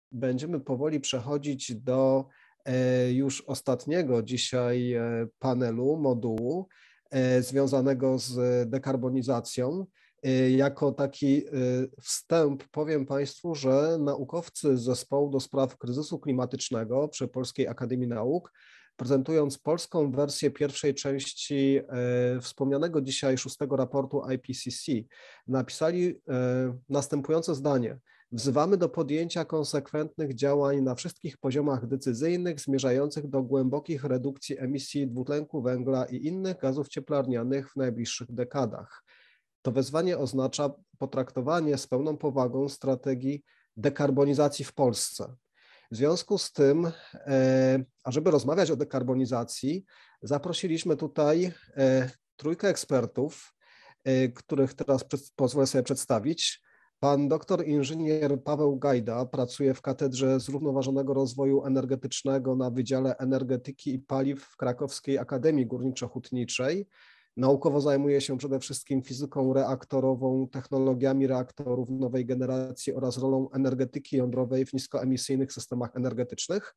będziemy powoli przechodzić do już ostatniego dzisiaj panelu, modułu związanego z dekarbonizacją. Jako taki wstęp powiem Państwu, że naukowcy z Zespołu do Spraw Kryzysu Klimatycznego przy Polskiej Akademii Nauk, prezentując polską wersję pierwszej części wspomnianego dzisiaj 6. raportu IPCC, napisali następujące zdanie. Wzywamy do podjęcia konsekwentnych działań na wszystkich poziomach decyzyjnych zmierzających do głębokich redukcji emisji dwutlenku węgla i innych gazów cieplarnianych w najbliższych dekadach. To wezwanie oznacza potraktowanie z pełną powagą strategii dekarbonizacji w Polsce. W związku z tym, ażeby rozmawiać o dekarbonizacji, zaprosiliśmy tutaj trójkę ekspertów, których teraz pozwolę sobie przedstawić. Pan doktor inżynier Paweł Gajda pracuje w Katedrze Zrównoważonego Rozwoju Energetycznego na Wydziale Energetyki i Paliw w Krakowskiej Akademii Górniczo-Hutniczej. Naukowo zajmuje się przede wszystkim fizyką reaktorową, technologiami reaktorów nowej generacji oraz rolą energetyki jądrowej w niskoemisyjnych systemach energetycznych.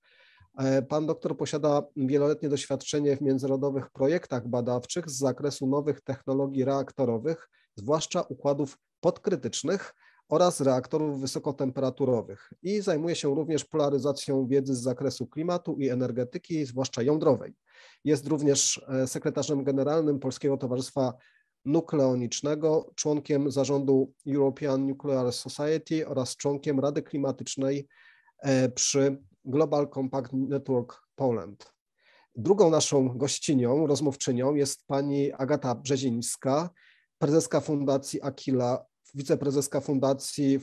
Pan doktor posiada wieloletnie doświadczenie w międzynarodowych projektach badawczych z zakresu nowych technologii reaktorowych, zwłaszcza układów podkrytycznych oraz reaktorów wysokotemperaturowych i zajmuje się również polaryzacją wiedzy z zakresu klimatu i energetyki, zwłaszcza jądrowej. Jest również sekretarzem generalnym Polskiego Towarzystwa Nukleonicznego, członkiem zarządu European Nuclear Society oraz członkiem Rady Klimatycznej przy Global Compact Network Poland. Drugą naszą gościnią, rozmówczynią jest pani Agata Brzezińska, prezeska Fundacji Aquila, wiceprezeska Fundacji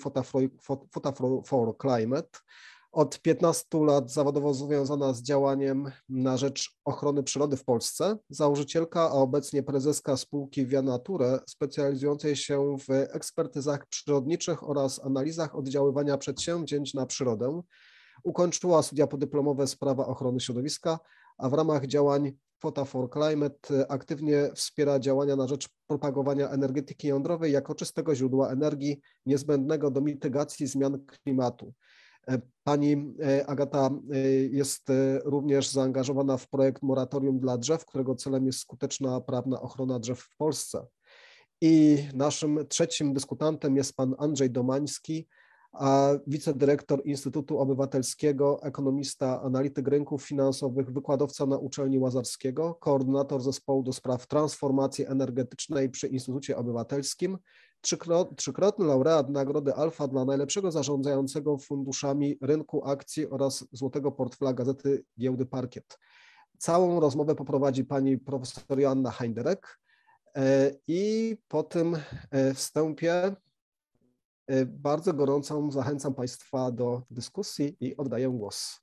Fota for Climate. Od 15 lat zawodowo związana z działaniem na rzecz ochrony przyrody w Polsce, założycielka, a obecnie prezeska spółki Via Nature, specjalizującej się w ekspertyzach przyrodniczych oraz analizach oddziaływania przedsięwzięć na przyrodę. Ukończyła studia podyplomowe z prawa ochrony środowiska, a w ramach działań Fota for Climate aktywnie wspiera działania na rzecz propagowania energetyki jądrowej jako czystego źródła energii niezbędnego do mitygacji zmian klimatu. Pani Agata jest również zaangażowana w projekt Moratorium dla drzew, którego celem jest skuteczna prawna ochrona drzew w Polsce. I naszym trzecim dyskutantem jest pan Andrzej Domański, a wicedyrektor Instytutu Obywatelskiego, ekonomista, analityk rynków finansowych, wykładowca na Uczelni Łazarskiego, koordynator Zespołu do Spraw Transformacji Energetycznej przy Instytucie Obywatelskim, trzykrotny laureat Nagrody Alfa dla najlepszego zarządzającego funduszami rynku akcji oraz Złotego Portfela Gazety Giełdy Parkiet. Całą rozmowę poprowadzi pani profesor Joanna Heinderek i po tym wstępie bardzo gorąco zachęcam Państwa do dyskusji i oddaję głos.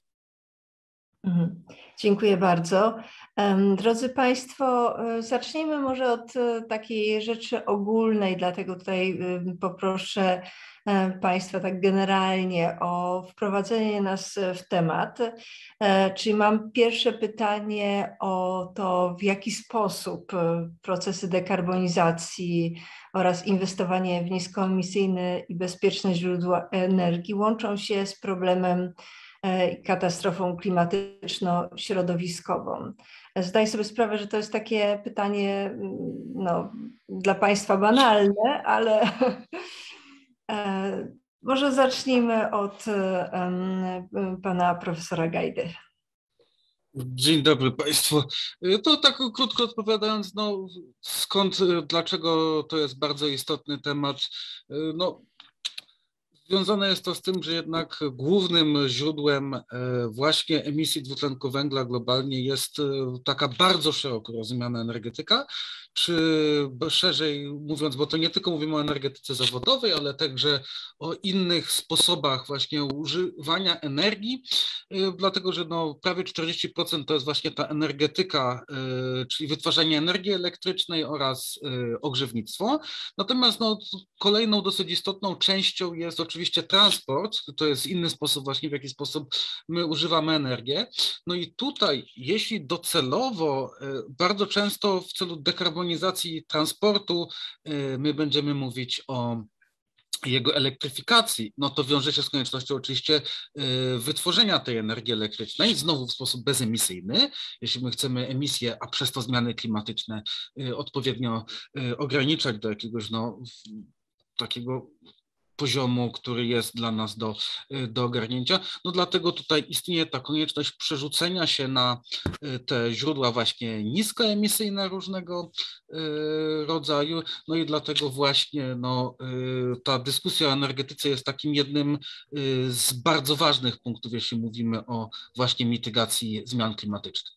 Dziękuję bardzo. Drodzy Państwo, zacznijmy może od takiej rzeczy ogólnej, dlatego tutaj poproszę Państwa tak generalnie o wprowadzenie nas w temat. Czyli mam pierwsze pytanie o to, w jaki sposób procesy dekarbonizacji oraz inwestowanie w niskoemisyjne i bezpieczne źródła energii łączą się z problemem katastrofą klimatyczno-środowiskową. Zdaję sobie sprawę, że to jest takie pytanie dla Państwa banalne, ale może zacznijmy od pana profesora Gajdy. Dzień dobry Państwu. To tak krótko odpowiadając, dlaczego to jest bardzo istotny temat. Związane jest to z tym, że jednak głównym źródłem właśnie emisji dwutlenku węgla globalnie jest taka bardzo szeroko rozumiana energetyka, czy szerzej mówiąc, bo to nie tylko mówimy o energetyce zawodowej, ale także o innych sposobach właśnie używania energii, dlatego że prawie 40% to jest właśnie ta energetyka, czyli wytwarzanie energii elektrycznej oraz ogrzewnictwo. Natomiast kolejną dosyć istotną częścią jest oczywiście transport, to jest inny sposób właśnie, w jaki sposób my używamy energię. No i tutaj, jeśli docelowo, bardzo często w celu dekarbonizacji transportu my będziemy mówić o jego elektryfikacji, no to wiąże się z koniecznością oczywiście wytworzenia tej energii elektrycznej, znowu w sposób bezemisyjny. Jeśli my chcemy emisję, a przez to zmiany klimatyczne odpowiednio ograniczać do jakiegoś takiego poziomu, który jest dla nas do ogarnięcia. No dlatego tutaj istnieje ta konieczność przerzucenia się na te źródła właśnie niskoemisyjne różnego rodzaju. No i dlatego właśnie ta dyskusja o energetyce jest takim jednym z bardzo ważnych punktów, jeśli mówimy o właśnie mitygacji zmian klimatycznych.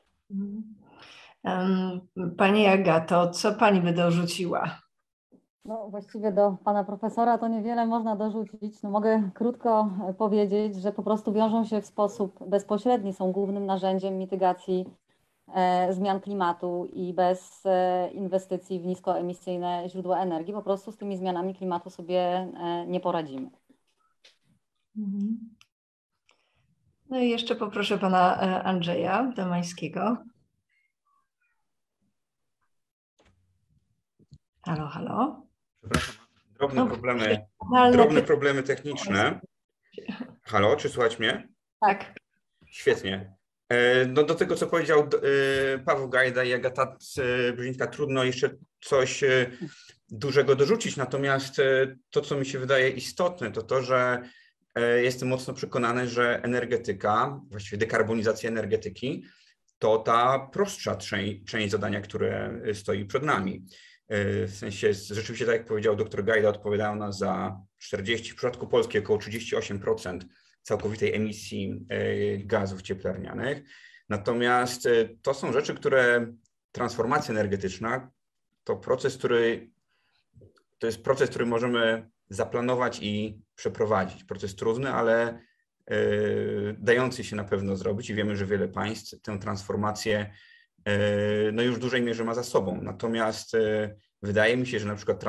Pani Agato, co pani by dorzuciła? No właściwie do pana profesora to niewiele można dorzucić. No, mogę krótko powiedzieć, że po prostu wiążą się w sposób bezpośredni, są głównym narzędziem mitygacji zmian klimatu i bez inwestycji w niskoemisyjne źródła energii po prostu z tymi zmianami klimatu sobie nie poradzimy. No i jeszcze poproszę pana Andrzeja Domańskiego. Halo, halo. Przepraszam, drobne problemy techniczne. Halo, czy słychać mnie? Tak. Świetnie. No do tego, co powiedział Paweł Gajda i Agata Brzezińska, trudno jeszcze coś dużego dorzucić. Natomiast to, co mi się wydaje istotne, to to, że jestem mocno przekonany, że energetyka, właściwie dekarbonizacja energetyki, to ta prostsza część zadania, które stoi przed nami. W sensie rzeczywiście, tak jak powiedział dr Gajda, odpowiadają nas za 40%, w przypadku Polski około 38% całkowitej emisji gazów cieplarnianych. Natomiast to są rzeczy, które transformacja energetyczna to jest proces, który możemy zaplanować i przeprowadzić. Proces trudny, ale dający się na pewno zrobić i wiemy, że wiele państw tę transformację no już w dużej mierze ma za sobą. Natomiast wydaje mi się, że na przykład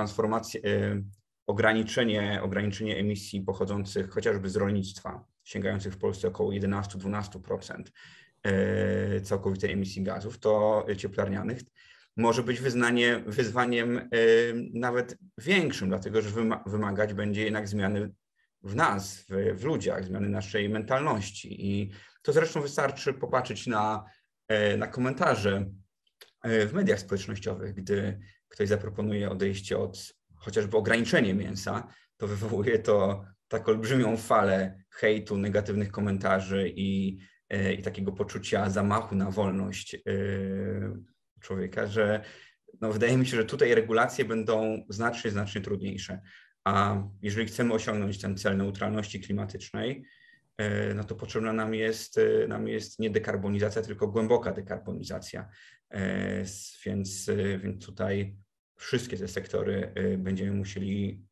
ograniczenie emisji pochodzących chociażby z rolnictwa, sięgających w Polsce około 11-12% całkowitej emisji gazów cieplarnianych, może być wyzwaniem nawet większym, dlatego że wymagać będzie jednak zmiany w nas, w ludziach, zmiany naszej mentalności. I to zresztą wystarczy popatrzeć na komentarze w mediach społecznościowych, gdy ktoś zaproponuje odejście od chociażby ograniczenie mięsa, to wywołuje to taką olbrzymią falę hejtu, negatywnych komentarzy i takiego poczucia zamachu na wolność człowieka, że no wydaje mi się, że tutaj regulacje będą znacznie trudniejsze. A jeżeli chcemy osiągnąć ten cel neutralności klimatycznej, no to potrzebna nam jest nie dekarbonizacja, tylko głęboka dekarbonizacja. Więc tutaj wszystkie te sektory będziemy musieli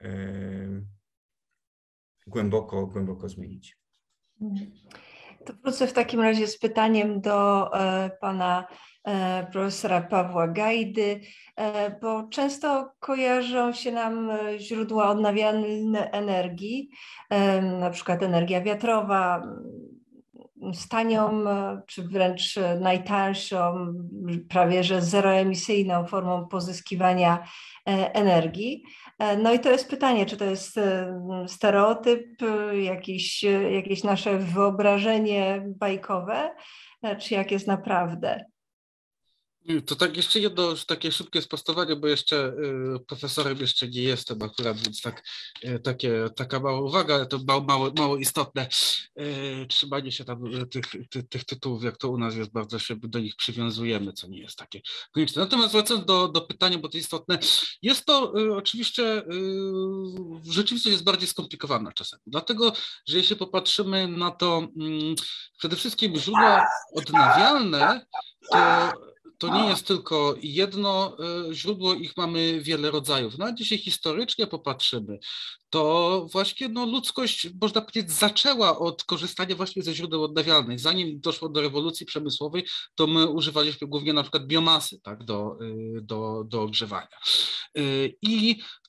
głęboko zmienić. To wrócę w takim razie z pytaniem do pana profesora Pawła Gajdy, bo często kojarzą się nam źródła odnawialne energii, na przykład energia wiatrowa, z tanią, czy wręcz najtańszą, prawie że zeroemisyjną formą pozyskiwania energii. No i to jest pytanie, czy to jest stereotyp, jakieś nasze wyobrażenie bajkowe, czy jak jest naprawdę? To tak jeszcze jedno takie szybkie sprostowanie, bo jeszcze profesorem jeszcze nie jestem akurat, więc taka mała uwaga, ale to mało istotne. Trzymanie się tam tych tytułów, jak to u nas jest, bardzo się do nich przywiązujemy, co nie jest takie konieczne. Natomiast wracając do pytania, bo to istotne, jest to oczywiście, rzeczywistość jest bardziej skomplikowana czasem, dlatego, że jeśli popatrzymy na to, przede wszystkim źródła odnawialne, to nie jest tylko jedno źródło, ich mamy wiele rodzajów. Nawet jeśli historycznie popatrzymy, to właśnie ludzkość, można powiedzieć, zaczęła od korzystania właśnie ze źródeł odnawialnych. Zanim doszło do rewolucji przemysłowej, to my używaliśmy głównie na przykład biomasy, tak, do ogrzewania. I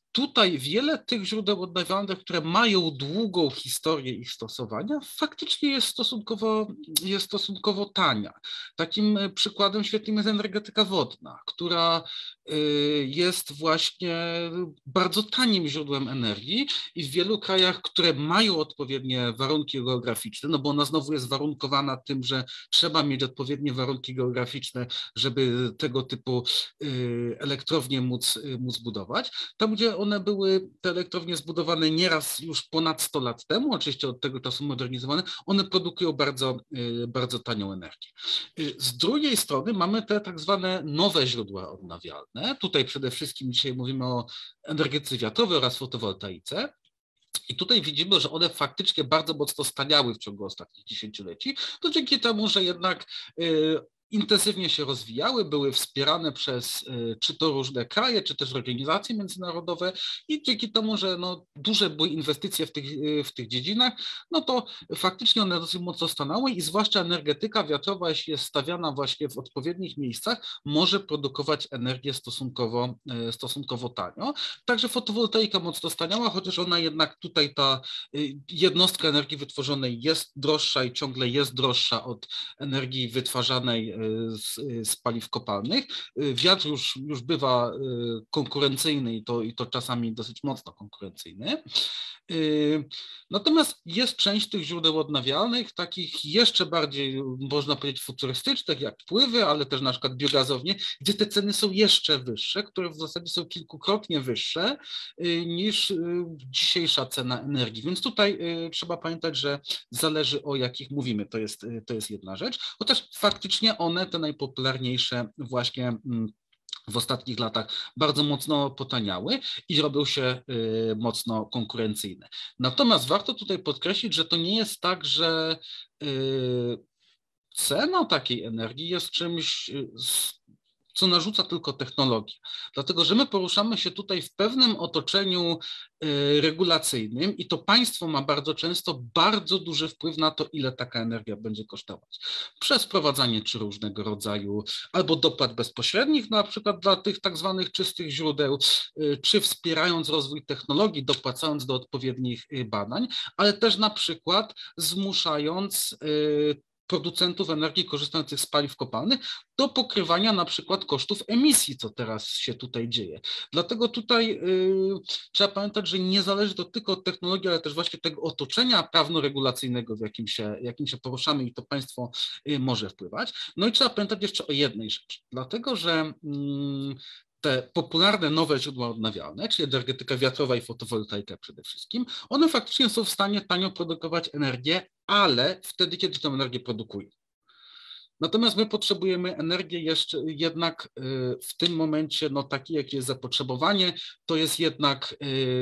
tutaj wiele tych źródeł odnawialnych, które mają długą historię ich stosowania, faktycznie jest stosunkowo tania. Takim przykładem świetnym jest energetyka wodna, która jest właśnie bardzo tanim źródłem energii i w wielu krajach, które mają odpowiednie warunki geograficzne, no bo ona znowu jest warunkowana tym, że trzeba mieć odpowiednie warunki geograficzne, żeby tego typu elektrownie móc budować. Tam, gdzie one były, te elektrownie zbudowane nieraz już ponad 100 lat temu, oczywiście od tego czasu modernizowane, one produkują bardzo tanią energię. Z drugiej strony mamy te tak zwane nowe źródła odnawialne. Tutaj przede wszystkim dzisiaj mówimy o energetyce wiatrowej oraz fotowoltaice. I tutaj widzimy, że one faktycznie bardzo mocno staniały w ciągu ostatnich dziesięcioleci, to dzięki temu, że jednak intensywnie się rozwijały, były wspierane przez czy to różne kraje, czy też organizacje międzynarodowe i dzięki temu, że no, duże były inwestycje w tych dziedzinach, no to faktycznie one dosyć mocno stanęły i zwłaszcza energetyka wiatrowa, jeśli jest stawiana właśnie w odpowiednich miejscach, może produkować energię stosunkowo tanio. Także fotowoltaika mocno staniała, chociaż ona jednak tutaj ta jednostka energii wytworzonej jest droższa i ciągle jest droższa od energii wytwarzanej z paliw kopalnych. Wiatr już bywa konkurencyjny i to czasami dosyć mocno konkurencyjny. Natomiast jest część tych źródeł odnawialnych, takich jeszcze bardziej, można powiedzieć, futurystycznych, jak pływy, ale też na przykład biogazownie, gdzie te ceny są jeszcze wyższe, które w zasadzie są kilkukrotnie wyższe niż dzisiejsza cena energii. Więc tutaj trzeba pamiętać, że zależy, o jakich mówimy. To jest jedna rzecz, chociaż faktycznie one, te najpopularniejsze właśnie w ostatnich latach bardzo mocno potaniały i robią się mocno konkurencyjne. Natomiast warto tutaj podkreślić, że to nie jest tak, że cena takiej energii jest czymś, co narzuca tylko technologia. Dlatego, że my poruszamy się tutaj w pewnym otoczeniu regulacyjnym i to państwo ma bardzo często bardzo duży wpływ na to, ile taka energia będzie kosztować. Przez wprowadzanie czy różnego rodzaju albo dopłat bezpośrednich, na przykład dla tych tak zwanych czystych źródeł, czy wspierając rozwój technologii, dopłacając do odpowiednich badań, ale też na przykład zmuszając producentów energii korzystających z paliw kopalnych do pokrywania na przykład kosztów emisji, co teraz się tutaj dzieje. Dlatego tutaj trzeba pamiętać, że nie zależy to tylko od technologii, ale też właśnie tego otoczenia prawno-regulacyjnego, w jakim się poruszamy i to państwo może wpływać. No i trzeba pamiętać jeszcze o jednej rzeczy, dlatego że te popularne nowe źródła odnawialne, czyli energetyka wiatrowa i fotowoltaika przede wszystkim, one faktycznie są w stanie tanio produkować energię, ale wtedy, kiedy tę energię produkują. Natomiast my potrzebujemy energię jeszcze jednak w tym momencie, no taki jakie jest zapotrzebowanie, to jest jednak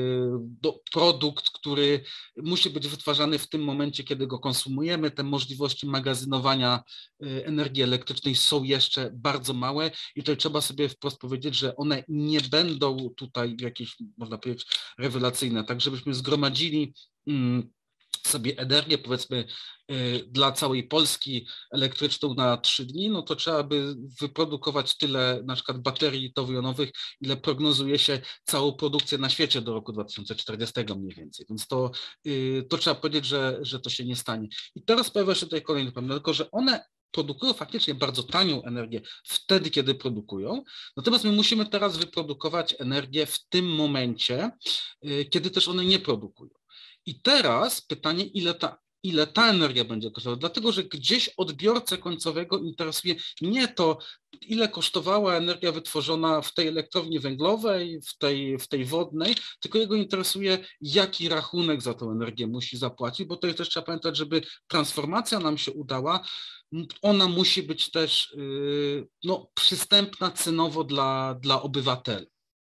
produkt, który musi być wytwarzany w tym momencie, kiedy go konsumujemy. Te możliwości magazynowania energii elektrycznej są jeszcze bardzo małe i tutaj trzeba sobie wprost powiedzieć, że one nie będą tutaj jakieś, można powiedzieć, rewelacyjne, tak żebyśmy zgromadzili sobie energię, powiedzmy, dla całej Polski elektryczną na 3 dni, no to trzeba by wyprodukować tyle na przykład baterii litowo-jonowych, ile prognozuje się całą produkcję na świecie do roku 2040 mniej więcej. Więc to trzeba powiedzieć, że to się nie stanie. I teraz pojawia się tutaj kolejny problem, tylko że one produkują faktycznie bardzo tanią energię wtedy, kiedy produkują, natomiast my musimy teraz wyprodukować energię w tym momencie, kiedy też one nie produkują. I teraz pytanie, ile ta energia będzie kosztować, dlatego że gdzieś odbiorcę końcowego interesuje nie to, ile kosztowała energia wytworzona w tej elektrowni węglowej, w tej wodnej, tylko jego interesuje, jaki rachunek za tą energię musi zapłacić, bo to też trzeba pamiętać, żeby transformacja nam się udała, ona musi być też przystępna cenowo dla obywateli.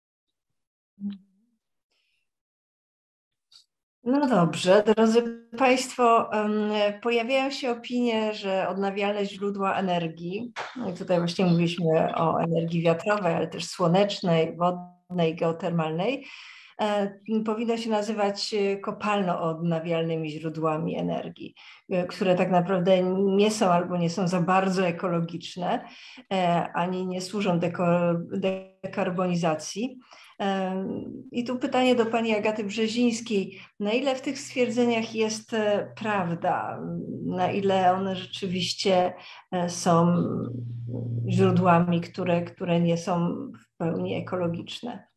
No dobrze, drodzy Państwo, pojawiają się opinie, że odnawialne źródła energii, no i tutaj właśnie mówiliśmy o energii wiatrowej, ale też słonecznej, wodnej, geotermalnej, powinno się nazywać kopalno-odnawialnymi źródłami energii, które tak naprawdę nie są albo nie są za bardzo ekologiczne, ani nie służą dekarbonizacji. I tu pytanie do pani Agaty Brzezińskiej. Na ile w tych stwierdzeniach jest prawda? Na ile one rzeczywiście są źródłami, które nie są w pełni ekologiczne?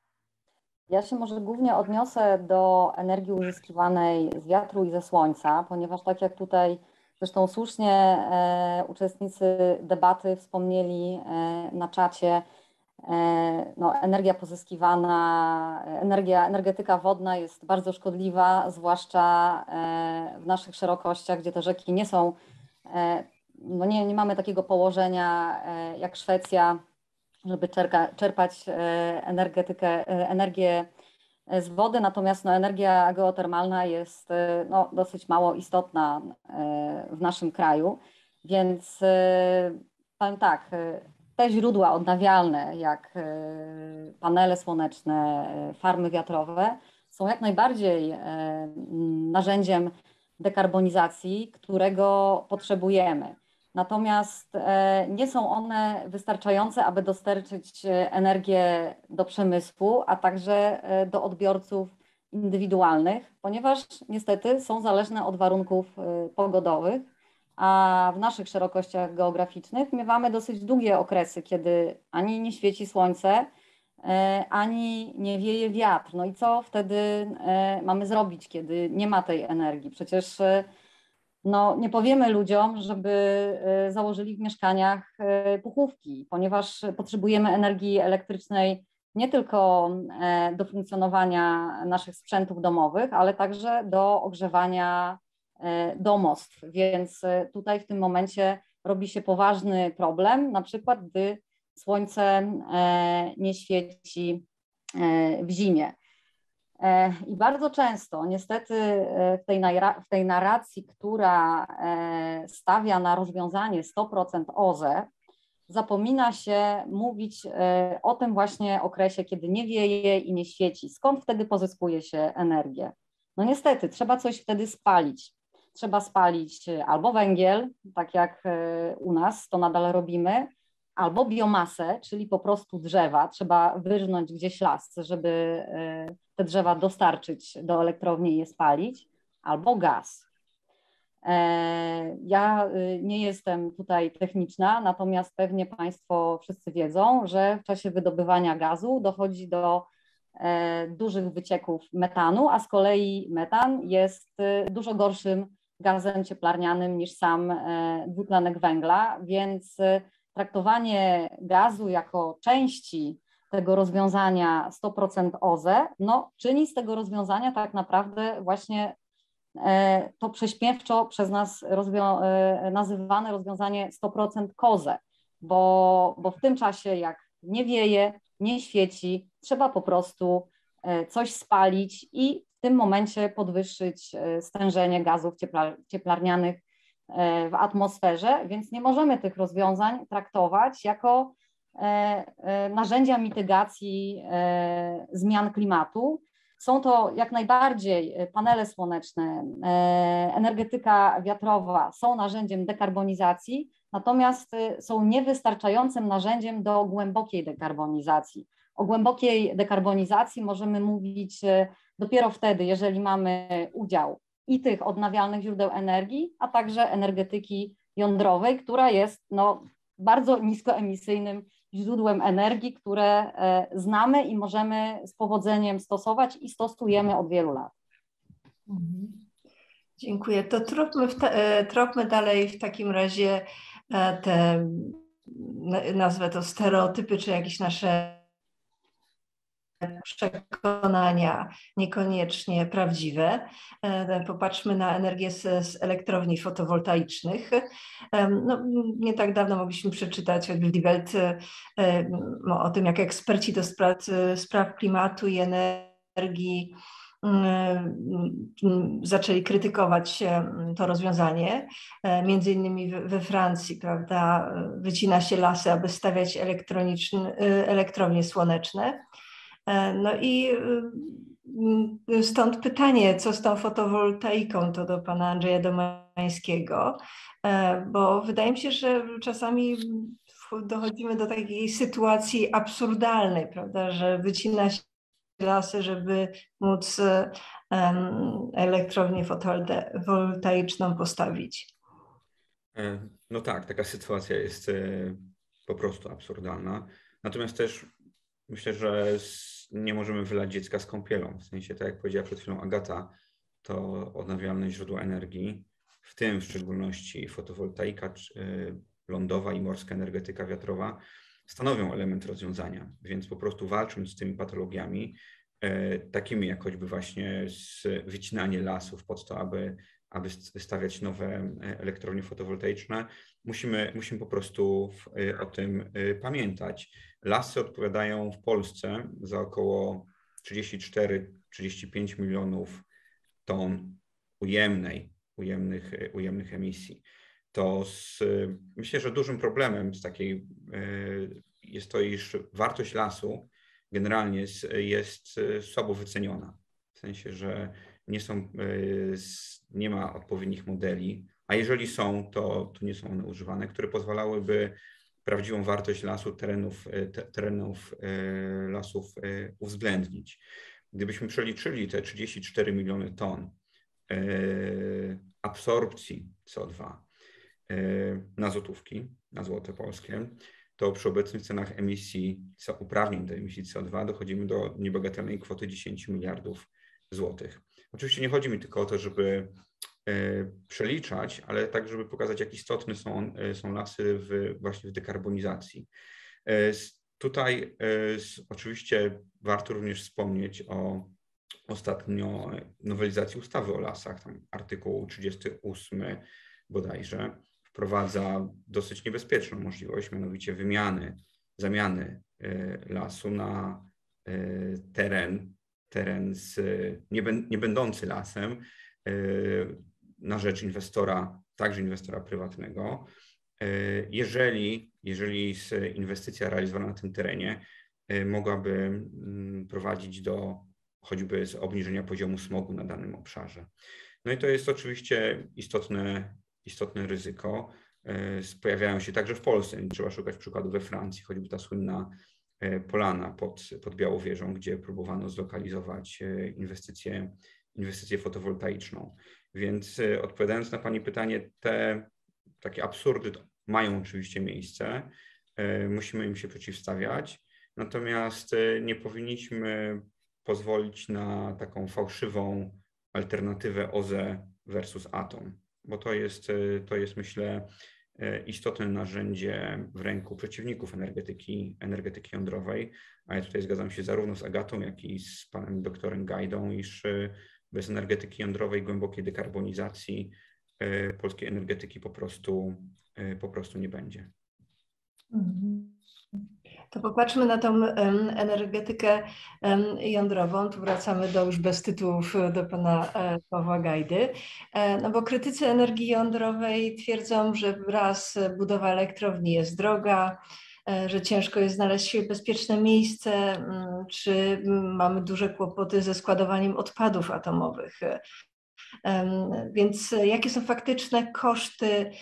Ja się może głównie odniosę do energii uzyskiwanej z wiatru i ze słońca, ponieważ tak jak tutaj zresztą słusznie uczestnicy debaty wspomnieli na czacie, no, energia pozyskiwana, energetyka wodna jest bardzo szkodliwa, zwłaszcza w naszych szerokościach, gdzie te rzeki nie są, no nie mamy takiego położenia jak Szwecja, żeby czerpać energię z wody, natomiast no, energia geotermalna jest no, dosyć mało istotna w naszym kraju, więc powiem tak, te źródła odnawialne, jak panele słoneczne, farmy wiatrowe, są jak najbardziej narzędziem dekarbonizacji, którego potrzebujemy. Natomiast nie są one wystarczające, aby dostarczyć energię do przemysłu, a także do odbiorców indywidualnych, ponieważ niestety są zależne od warunków pogodowych, a w naszych szerokościach geograficznych miewamy dosyć długie okresy, kiedy ani nie świeci słońce, ani nie wieje wiatr. No i co wtedy mamy zrobić, kiedy nie ma tej energii? Przecież no, nie powiemy ludziom, żeby założyli w mieszkaniach puchówki, ponieważ potrzebujemy energii elektrycznej nie tylko do funkcjonowania naszych sprzętów domowych, ale także do ogrzewania domostw. Więc tutaj w tym momencie robi się poważny problem, na przykład gdy słońce nie świeci w zimie. I bardzo często niestety w tej narracji, która stawia na rozwiązanie 100% OZE, zapomina się mówić o tym właśnie okresie, kiedy nie wieje i nie świeci. Skąd wtedy pozyskuje się energię? No niestety, trzeba coś wtedy spalić. Trzeba spalić albo węgiel, tak jak u nas to nadal robimy, albo biomasę, czyli po prostu drzewa. Trzeba wyrżnąć gdzieś las, żeby te drzewa dostarczyć do elektrowni i je spalić, albo gaz. Ja nie jestem tutaj techniczna, natomiast pewnie Państwo wszyscy wiedzą, że w czasie wydobywania gazu dochodzi do dużych wycieków metanu, a z kolei metan jest dużo gorszym gazem cieplarnianym niż sam dwutlenek węgla, więc traktowanie gazu jako części tego rozwiązania 100% OZE, no, czyni z tego rozwiązania tak naprawdę właśnie to prześmiewczo przez nas nazywane rozwiązanie 100% KOZE, bo w tym czasie jak nie wieje, nie świeci, trzeba po prostu coś spalić i w tym momencie podwyższyć stężenie gazów cieplarnianych w atmosferze, więc nie możemy tych rozwiązań traktować jako narzędzia mitygacji zmian klimatu. Są to jak najbardziej panele słoneczne, energetyka wiatrowa są narzędziem dekarbonizacji, natomiast są niewystarczającym narzędziem do głębokiej dekarbonizacji. O głębokiej dekarbonizacji możemy mówić dopiero wtedy, jeżeli mamy udział i tych odnawialnych źródeł energii, a także energetyki jądrowej, która jest no, bardzo niskoemisyjnym źródłem energii, które znamy i możemy z powodzeniem stosować i stosujemy od wielu lat. Dziękuję. To tropmy dalej w takim razie te, nazwę to stereotypy, czy jakieś nasze przekonania niekoniecznie prawdziwe. Popatrzmy na energię z elektrowni fotowoltaicznych. No, nie tak dawno mogliśmy przeczytać od Die Welt o tym, jak eksperci do spraw klimatu i energii zaczęli krytykować to rozwiązanie. Między innymi we Francji, prawda, wycina się lasy, aby stawiać elektrownie słoneczne. No i stąd pytanie, co z tą fotowoltaiką, to do pana Andrzeja Domańskiego, bo wydaje mi się, że czasami dochodzimy do takiej sytuacji absurdalnej, prawda, że wycina się lasy, żeby móc elektrownię fotowoltaiczną postawić. No tak, taka sytuacja jest po prostu absurdalna. Natomiast też myślę, że nie możemy wylać dziecka z kąpielą. W sensie, tak jak powiedziała przed chwilą Agata, to odnawialne źródła energii, w tym w szczególności fotowoltaika lądowa i morska energetyka wiatrowa, stanowią element rozwiązania. Więc po prostu walcząc z tymi patologiami, takimi jak choćby właśnie wycinanie lasów pod to, aby stawiać nowe elektrownie fotowoltaiczne, musimy po prostu o tym pamiętać. Lasy odpowiadają w Polsce za około 34-35 milionów ton ujemnych emisji. To myślę, że dużym problemem jest to, iż wartość lasu generalnie jest słabo wyceniona. W sensie, że nie ma odpowiednich modeli, a jeżeli są, to nie są one używane, które pozwalałyby prawdziwą wartość lasu, terenów lasów uwzględnić. Gdybyśmy przeliczyli te 34 miliony ton absorpcji CO2 na złotówki, na złote polskie, to przy obecnych cenach uprawnień do emisji CO2 dochodzimy do niebagatelnej kwoty 10 miliardów złotych. Oczywiście nie chodzi mi tylko o to, żeby przeliczać, ale tak, żeby pokazać, jak istotne są lasy właśnie w dekarbonizacji. Tutaj oczywiście warto również wspomnieć o ostatnio nowelizacji ustawy o lasach, tam artykuł 38 bodajże, wprowadza dosyć niebezpieczną możliwość, mianowicie zamiany lasu na teren nie będący lasem na rzecz inwestora, także inwestora prywatnego, jeżeli inwestycja realizowana na tym terenie mogłaby prowadzić do choćby obniżenia poziomu smogu na danym obszarze. No i to jest oczywiście istotne ryzyko. Pojawiają się także w Polsce. Trzeba szukać przykładów we Francji, choćby ta słynna polana pod Białowieżą, gdzie próbowano zlokalizować inwestycję fotowoltaiczną. Więc odpowiadając na Pani pytanie, te takie absurdy mają oczywiście miejsce, musimy im się przeciwstawiać, natomiast nie powinniśmy pozwolić na taką fałszywą alternatywę OZE versus atom, bo to jest myślę istotne narzędzie w ręku przeciwników energetyki jądrowej, a ja tutaj zgadzam się zarówno z Agatą, jak i z panem doktorem Gajdą, iż bez energetyki jądrowej, głębokiej dekarbonizacji polskiej energetyki po prostu nie będzie. To popatrzmy na tą energetykę jądrową. Tu wracamy już bez tytułów do pana Pawła Gajdy. No bo krytycy energii jądrowej twierdzą, że raz budowa elektrowni jest droga, że ciężko jest znaleźć bezpieczne miejsce, czy mamy duże kłopoty ze składowaniem odpadów atomowych. Więc jakie są faktyczne koszty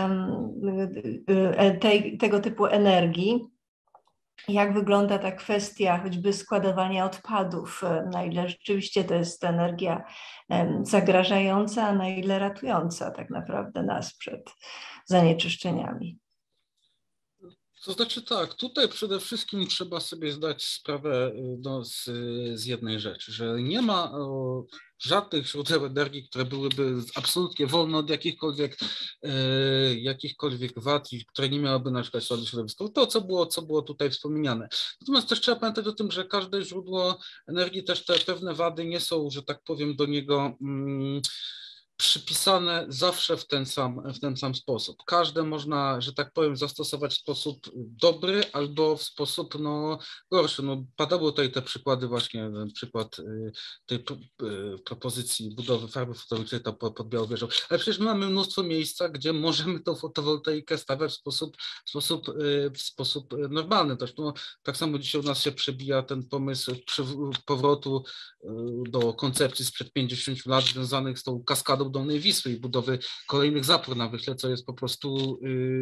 tego typu energii? Jak wygląda ta kwestia choćby składowania odpadów? Na ile rzeczywiście to jest energia zagrażająca, a na ile ratująca tak naprawdę nas przed zanieczyszczeniami? To znaczy tak, tutaj przede wszystkim trzeba sobie zdać sprawę z jednej rzeczy, że nie ma żadnych źródeł energii, które byłyby absolutnie wolne od jakichkolwiek wad i które nie miałyby na przykład śladu środowiskowego. To, co było tutaj wspomniane. Natomiast też trzeba pamiętać o tym, że każde źródło energii, też te pewne wady nie są, że tak powiem, do niego przypisane zawsze w ten sam sposób. Każde można, że tak powiem, zastosować w sposób dobry albo w sposób gorszy. Padały tutaj te przykłady właśnie, ten przykład tej propozycji budowy farmy fotowoltaicznej pod Białowieżą. Ale przecież my mamy mnóstwo miejsca, gdzie możemy tą fotowoltaikę stawiać w sposób normalny. Tak samo dzisiaj u nas się przebija ten pomysł powrotu do koncepcji sprzed 50 lat związanych z tą kaskadą Dolnej Wisły i budowy kolejnych zapór na Wyśle, co jest po prostu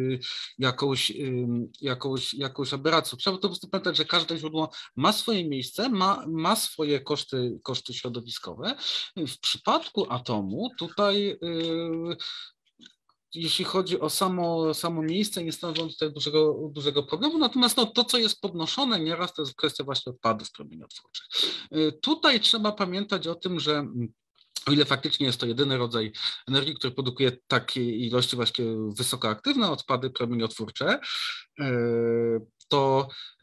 jakąś aberracją. Trzeba po prostu pamiętać, że każde źródło ma swoje miejsce, ma swoje koszty środowiskowe. W przypadku atomu tutaj jeśli chodzi o samo miejsce, nie stanowi tutaj dużego problemu, natomiast to, co jest podnoszone nieraz, to jest kwestia właśnie odpadów promieniotwórczych. Tutaj trzeba pamiętać o tym, że o ile faktycznie jest to jedyny rodzaj energii, który produkuje takiej ilości właśnie wysokoaktywne odpady promieniotwórcze, to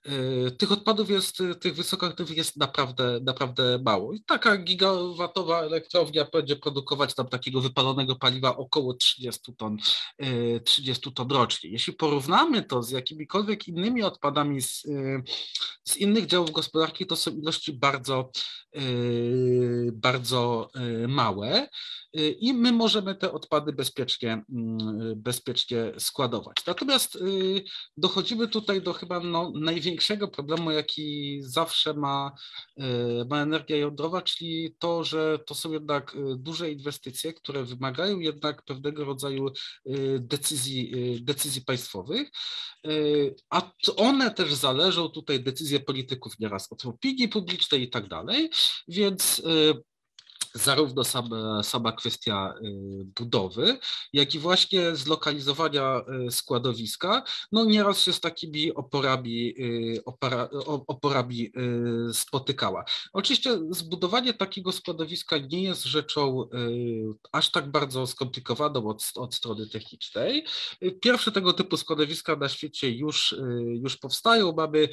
tych wysokoaktywnych jest naprawdę mało. I taka gigawatowa elektrownia będzie produkować tam takiego wypalonego paliwa około 30 ton rocznie. Jeśli porównamy to z jakimikolwiek innymi odpadami z innych działów gospodarki, to są ilości bardzo małe i my możemy te odpady bezpiecznie składować. Natomiast dochodzimy tutaj do chyba największego problemu, jaki zawsze ma energia jądrowa, czyli to, że to są jednak duże inwestycje, które wymagają jednak pewnego rodzaju decyzji państwowych, a one też zależą tutaj decyzje polityków nieraz od opinii publicznej i tak dalej, więc zarówno sama kwestia budowy, jak i właśnie zlokalizowania składowiska, nieraz się z takimi oporami spotykała. Oczywiście zbudowanie takiego składowiska nie jest rzeczą aż tak bardzo skomplikowaną od strony technicznej. Pierwsze tego typu składowiska na świecie już powstają. Mamy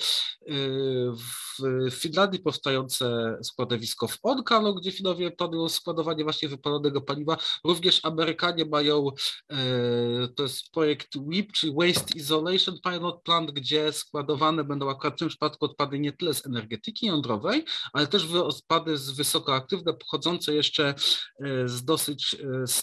w Finlandii powstające składowisko w Onkalo, gdzie Finowie planują składowanie właśnie wypalonego paliwa. Również Amerykanie mają, to jest projekt WIP, czyli Waste Isolation Pilot Plant, gdzie składowane będą akurat w tym przypadku odpady nie tyle z energetyki jądrowej, ale też odpady wysokoaktywne, pochodzące jeszcze z dosyć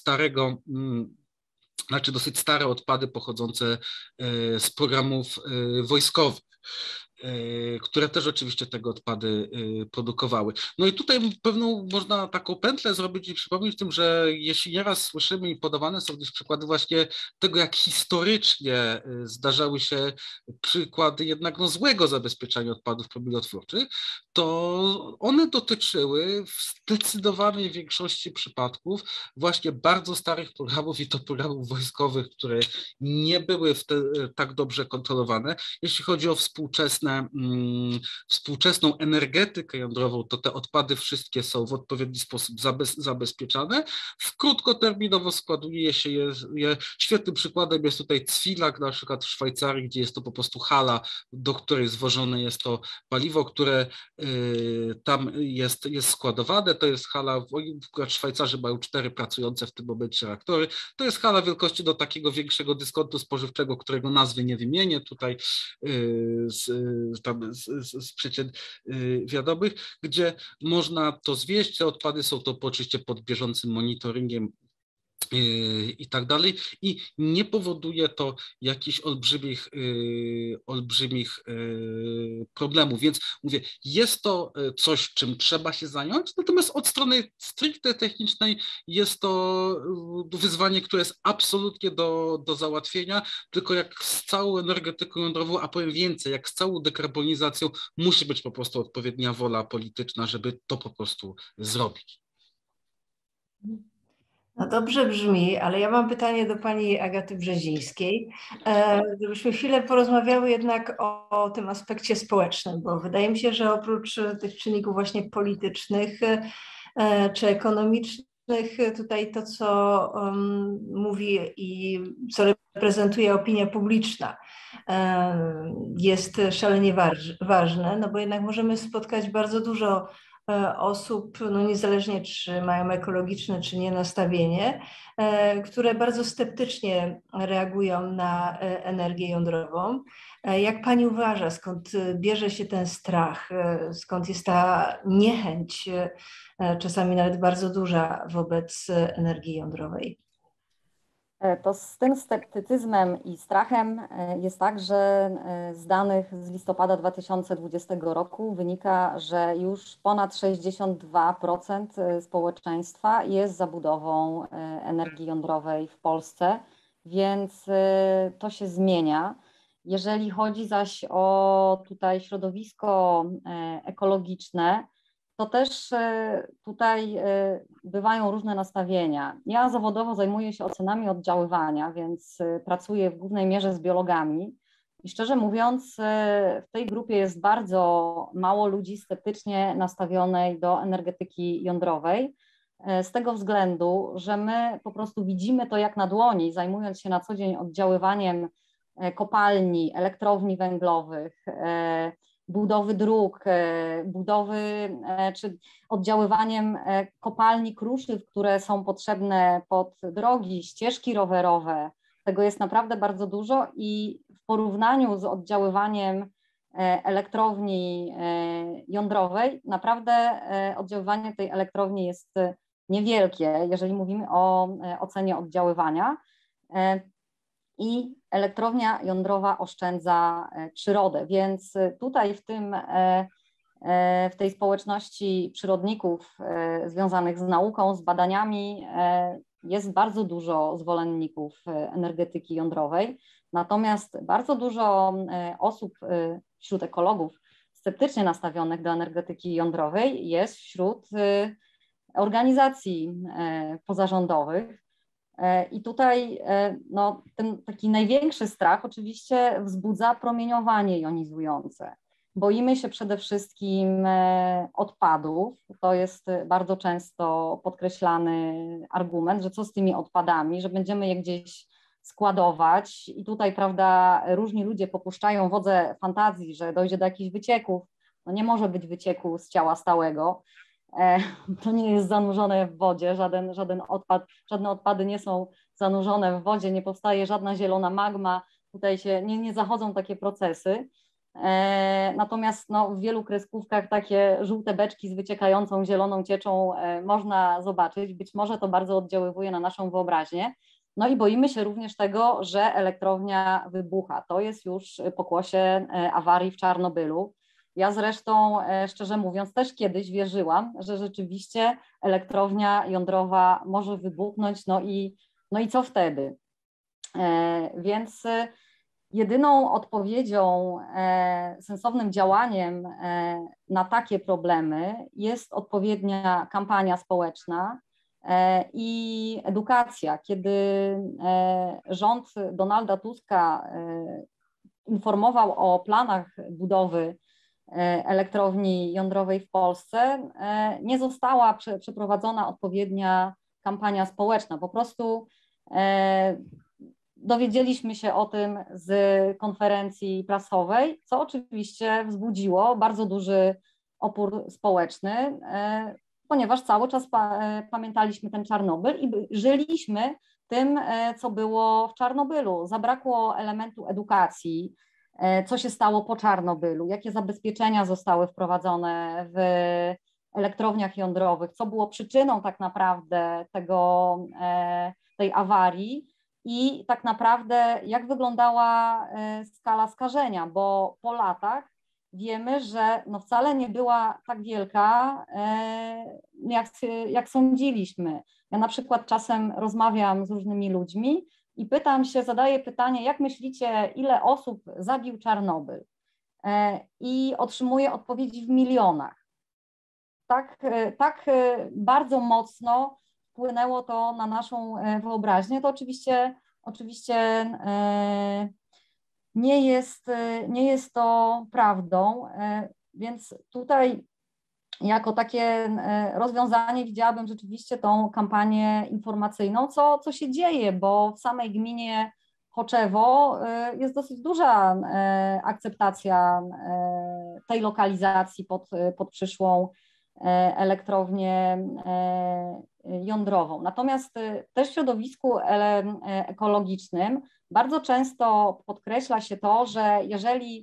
dosyć stare odpady pochodzące z programów wojskowych, które też oczywiście tego odpady produkowały. I tutaj pewną można taką pętlę zrobić i przypomnieć tym, że jeśli nieraz słyszymy i podawane są gdzieś przykłady właśnie tego, jak historycznie zdarzały się przykłady jednak złego zabezpieczania odpadów promieniotwórczych, to one dotyczyły w zdecydowanej większości przypadków właśnie bardzo starych programów i to programów wojskowych, które nie były tak dobrze kontrolowane. Jeśli chodzi o współczesną energetykę jądrową, to te odpady wszystkie są w odpowiedni sposób zabezpieczane. Krótkoterminowo składuje się je. Świetnym przykładem jest tutaj Cwilak, na przykład w Szwajcarii, gdzie jest to po prostu hala, do której zwożone jest to paliwo, które tam jest składowane. To jest hala, Szwajcarzy mają 4 pracujące w tym momencie reaktory. To jest hala wielkości do takiego większego dyskontu spożywczego, którego nazwy nie wymienię tutaj z przyczyn wiadomych, gdzie można to zwieść. Te odpady są to oczywiście pod bieżącym monitoringiem i tak dalej i nie powoduje to jakichś olbrzymich problemów, więc mówię, jest to coś, czym trzeba się zająć, natomiast od strony stricte technicznej jest to wyzwanie, które jest absolutnie do załatwienia, tylko jak z całą energetyką jądrową, a powiem więcej, jak z całą dekarbonizacją, musi być po prostu odpowiednia wola polityczna, żeby to po prostu zrobić. Dobrze brzmi, ale ja mam pytanie do pani Agaty Brzezińskiej, żebyśmy chwilę porozmawiały jednak o tym aspekcie społecznym, bo wydaje mi się, że oprócz tych czynników właśnie politycznych czy ekonomicznych, tutaj to, co mówi i co reprezentuje opinia publiczna, jest szalenie ważne, bo jednak możemy spotkać bardzo dużo osób, niezależnie czy mają ekologiczne, czy nie nastawienie, które bardzo sceptycznie reagują na energię jądrową. Jak pani uważa, skąd bierze się ten strach, skąd jest ta niechęć, czasami nawet bardzo duża wobec energii jądrowej? To z tym sceptycyzmem i strachem jest tak, że z danych z listopada 2020 roku wynika, że już ponad 62% społeczeństwa jest za budową energii jądrowej w Polsce, więc to się zmienia. Jeżeli chodzi zaś o tutaj środowisko ekologiczne, to też tutaj bywają różne nastawienia. Ja zawodowo zajmuję się ocenami oddziaływania, więc pracuję w głównej mierze z biologami i szczerze mówiąc w tej grupie jest bardzo mało ludzi sceptycznie nastawionej do energetyki jądrowej, z tego względu, że my po prostu widzimy to jak na dłoni, zajmując się na co dzień oddziaływaniem kopalni, elektrowni węglowych, budowy dróg, czy oddziaływaniem kopalni kruszyw, które są potrzebne pod drogi, ścieżki rowerowe. Tego jest naprawdę bardzo dużo i w porównaniu z oddziaływaniem elektrowni jądrowej, naprawdę oddziaływanie tej elektrowni jest niewielkie, jeżeli mówimy o ocenie oddziaływania. I elektrownia jądrowa oszczędza przyrodę, więc tutaj w tej społeczności przyrodników związanych z nauką, z badaniami jest bardzo dużo zwolenników energetyki jądrowej, natomiast bardzo dużo osób wśród ekologów sceptycznie nastawionych do energetyki jądrowej jest wśród organizacji pozarządowych. I tutaj no, ten taki największy strach oczywiście wzbudza promieniowanie jonizujące. Boimy się przede wszystkim odpadów. To jest bardzo często podkreślany argument, że co z tymi odpadami, że będziemy je gdzieś składować i tutaj, prawda, różni ludzie popuszczają wodze fantazji, że dojdzie do jakichś wycieków. No nie może być wycieku z ciała stałego. To nie jest zanurzone w wodzie, żadne odpady nie są zanurzone w wodzie, nie powstaje żadna zielona magma, tutaj się nie zachodzą takie procesy. Natomiast no, w wielu kreskówkach takie żółte beczki z wyciekającą zieloną cieczą można zobaczyć, być może to bardzo oddziaływuje na naszą wyobraźnię. No i boimy się również tego, że elektrownia wybucha. To jest już pokłosie awarii w Czarnobylu. Ja zresztą, szczerze mówiąc, też kiedyś wierzyłam, że rzeczywiście elektrownia jądrowa może wybuchnąć, no i co wtedy? Więc jedyną odpowiedzią, sensownym działaniem na takie problemy jest odpowiednia kampania społeczna i edukacja. Kiedy rząd Donalda Tuska informował o planach budowy elektrowni jądrowej w Polsce, nie została przeprowadzona odpowiednia kampania społeczna. Po prostu dowiedzieliśmy się o tym z konferencji prasowej, co oczywiście wzbudziło bardzo duży opór społeczny, ponieważ cały czas pamiętaliśmy ten Czarnobyl i żyliśmy tym, co było w Czarnobylu. Zabrakło elementu edukacji, co się stało po Czarnobylu, jakie zabezpieczenia zostały wprowadzone w elektrowniach jądrowych, co było przyczyną tak naprawdę tej awarii i tak naprawdę jak wyglądała skala skażenia, bo po latach wiemy, że no wcale nie była tak wielka, jak sądziliśmy. Ja na przykład czasem rozmawiam z różnymi ludźmi i zadaję pytanie, jak myślicie, ile osób zabił Czarnobyl? I otrzymuję odpowiedzi w milionach. Tak bardzo mocno wpłynęło to na naszą wyobraźnię. To oczywiście nie jest to prawdą, więc tutaj jako takie rozwiązanie widziałabym rzeczywiście tą kampanię informacyjną, co się dzieje, bo w samej gminie Choczewo jest dosyć duża akceptacja tej lokalizacji pod przyszłą elektrownię jądrową. Natomiast też w środowisku ekologicznym bardzo często podkreśla się to, że jeżeli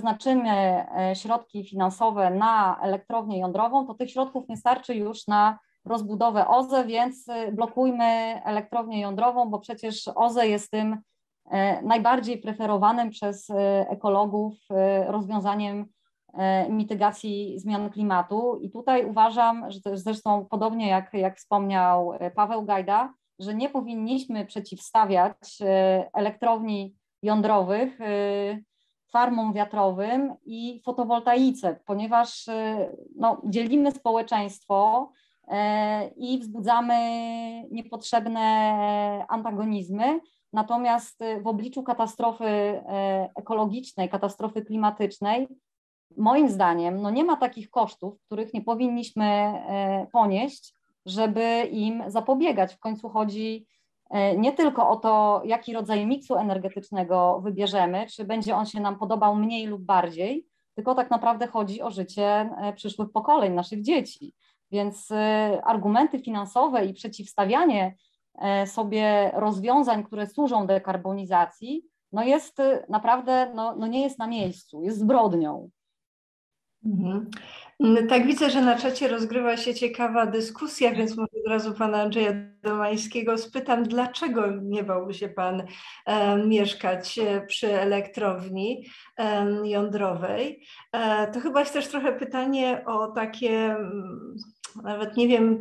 przeznaczymy środki finansowe na elektrownię jądrową, to tych środków nie starczy już na rozbudowę OZE, więc blokujmy elektrownię jądrową, bo przecież OZE jest tym najbardziej preferowanym przez ekologów rozwiązaniem mitygacji zmian klimatu. I tutaj uważam, że też zresztą podobnie jak wspomniał Paweł Gajda, że nie powinniśmy przeciwstawiać elektrowni jądrowych farmom wiatrowym i fotowoltaice, ponieważ no, dzielimy społeczeństwo i wzbudzamy niepotrzebne antagonizmy. Natomiast w obliczu katastrofy ekologicznej, katastrofy klimatycznej, moim zdaniem, no nie ma takich kosztów, których nie powinniśmy ponieść, żeby im zapobiegać. W końcu chodzi nie tylko o to, jaki rodzaj miksu energetycznego wybierzemy, czy będzie on się nam podobał mniej lub bardziej, tylko tak naprawdę chodzi o życie przyszłych pokoleń, naszych dzieci. Więc argumenty finansowe i przeciwstawianie sobie rozwiązań, które służą dekarbonizacji, no jest naprawdę, no nie jest na miejscu, jest zbrodnią. Mhm. Tak, widzę, że na czacie rozgrywa się ciekawa dyskusja, więc może od razu pana Andrzeja Domańskiego spytam, dlaczego nie bałby się pan mieszkać przy elektrowni jądrowej? To chyba jest też trochę pytanie o takie, nawet nie wiem,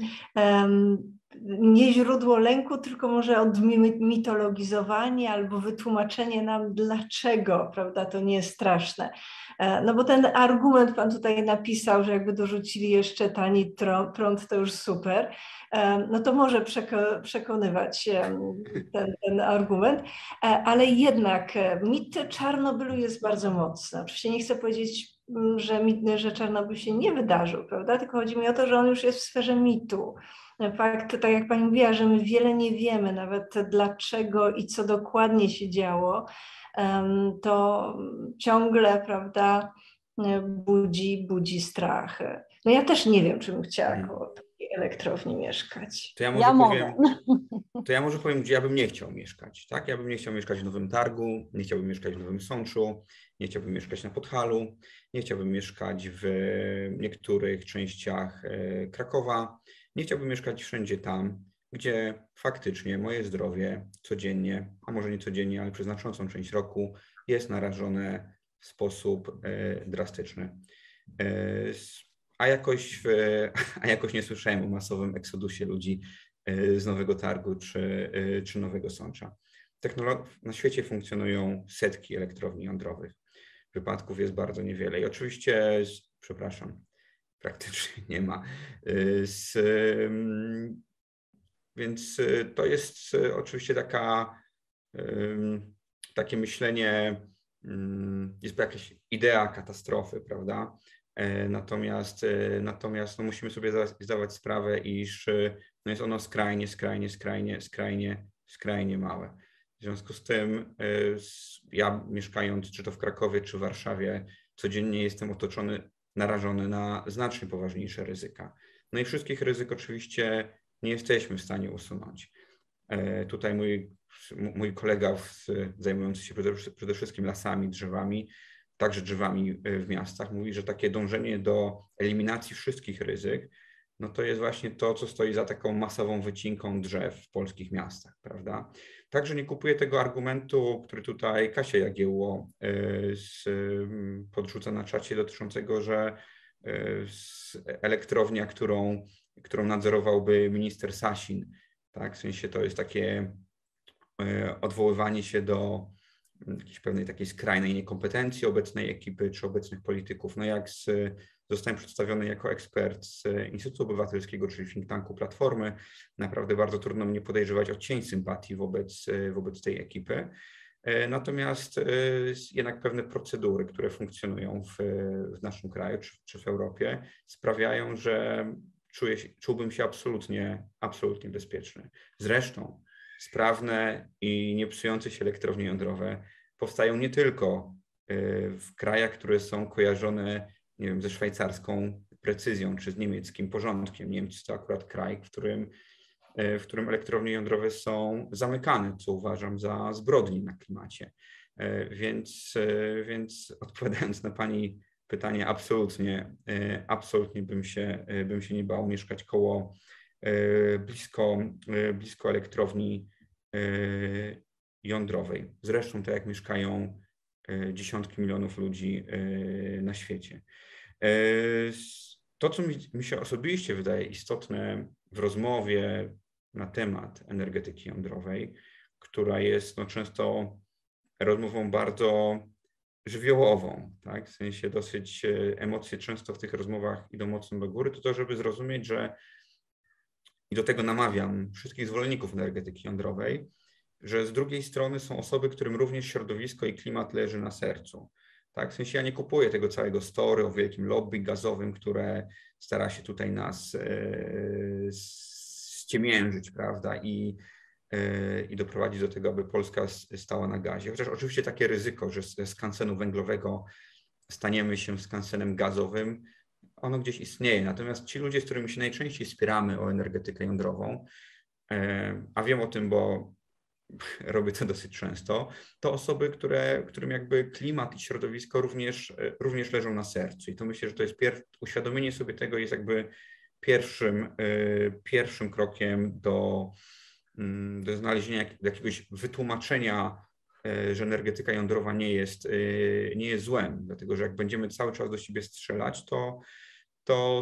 nie źródło lęku, tylko może odmitologizowanie albo wytłumaczenie nam, dlaczego, prawda, to nie jest straszne. No bo ten argument pan tutaj napisał, że jakby dorzucili jeszcze tani prąd, to już super. No to może przekonywać ten argument, ale jednak mit Czarnobylu jest bardzo mocny. Oczywiście nie chcę powiedzieć, że Czarnobyl się nie wydarzył, prawda, tylko chodzi mi o to, że on już jest w sferze mitu. Fakt, tak jak pani mówiła, że my wiele nie wiemy nawet dlaczego i co dokładnie się działo, to ciągle, prawda, budzi strach. No ja też nie wiem, czy bym chciała koło takiej elektrowni mieszkać. To ja może powiem, gdzie ja bym nie chciał mieszkać. Tak? Ja bym nie chciał mieszkać w Nowym Targu, nie chciałbym mieszkać w Nowym Sączu, nie chciałbym mieszkać na Podhalu, nie chciałbym mieszkać w niektórych częściach Krakowa, nie chciałbym mieszkać wszędzie tam, gdzie faktycznie moje zdrowie codziennie, a może nie codziennie, ale przez znaczącą część roku jest narażone w sposób drastyczny. A jakoś nie słyszałem o masowym eksodusie ludzi z Nowego Targu czy Nowego Sącza. Na świecie funkcjonują setki elektrowni jądrowych. Wypadków jest bardzo niewiele i oczywiście, praktycznie nie ma. Więc to jest oczywiście takie myślenie, jest jakaś idea katastrofy, prawda? Natomiast no musimy sobie zdawać sprawę, iż no jest ono skrajnie małe. W związku z tym ja mieszkając czy to w Krakowie, czy w Warszawie, codziennie jestem narażony na znacznie poważniejsze ryzyka. No i wszystkich ryzyk oczywiście nie jesteśmy w stanie usunąć. Tutaj mój kolega zajmujący się przede wszystkim lasami, drzewami, także drzewami w miastach, mówi, że takie dążenie do eliminacji wszystkich ryzyk, no to jest właśnie to, co stoi za taką masową wycinką drzew w polskich miastach, prawda? Także nie kupuję tego argumentu, który tutaj Kasia Jagiełło podrzuca na czacie, dotyczącego, że elektrownia, którą nadzorowałby minister Sasin, tak? W sensie to jest takie odwoływanie się do jakiejś pewnej takiej skrajnej niekompetencji obecnej ekipy czy obecnych polityków. No jak zostałem przedstawiony jako ekspert z Instytutu Obywatelskiego, czyli think tanku Platformy, naprawdę bardzo trudno mnie podejrzewać o cień sympatii wobec tej ekipy. Natomiast jednak pewne procedury, które funkcjonują w naszym kraju czy w Europie, sprawiają, że czułbym się absolutnie bezpieczny. Zresztą sprawne i niepsujące się elektrownie jądrowe powstają nie tylko w krajach, które są kojarzone, nie wiem, ze szwajcarską precyzją czy z niemieckim porządkiem. Niemcy to akurat kraj, w którym elektrownie jądrowe są zamykane, co uważam za zbrodnię na klimacie. Więc odpowiadając na pani pytanie, absolutnie bym się nie bał mieszkać blisko elektrowni jądrowej. Zresztą tak jak mieszkają dziesiątki milionów ludzi na świecie. To, co mi się osobiście wydaje istotne w rozmowie na temat energetyki jądrowej, która jest często rozmową bardzo żywiołową, tak? W sensie dosyć emocje często w tych rozmowach idą mocno do góry, to żeby zrozumieć, że i do tego namawiam wszystkich zwolenników energetyki jądrowej, że z drugiej strony są osoby, którym również środowisko i klimat leży na sercu. Tak? W sensie ja nie kupuję tego całego story o wielkim lobby gazowym, które stara się tutaj nas ściemiężyć, prawda, i doprowadzić do tego, aby Polska stała na gazie. Chociaż oczywiście takie ryzyko, że z skansenu węglowego staniemy się skansenem gazowym, ono gdzieś istnieje. Natomiast ci ludzie, z którymi się najczęściej spieramy o energetykę jądrową, a wiem o tym, bo robię to dosyć często, to osoby, którym jakby klimat i środowisko również leżą na sercu. I to myślę, że to jest uświadomienie sobie tego jest jakby pierwszym krokiem do znalezienia jakiegoś wytłumaczenia, że energetyka jądrowa nie jest złem, dlatego że jak będziemy cały czas do siebie strzelać, to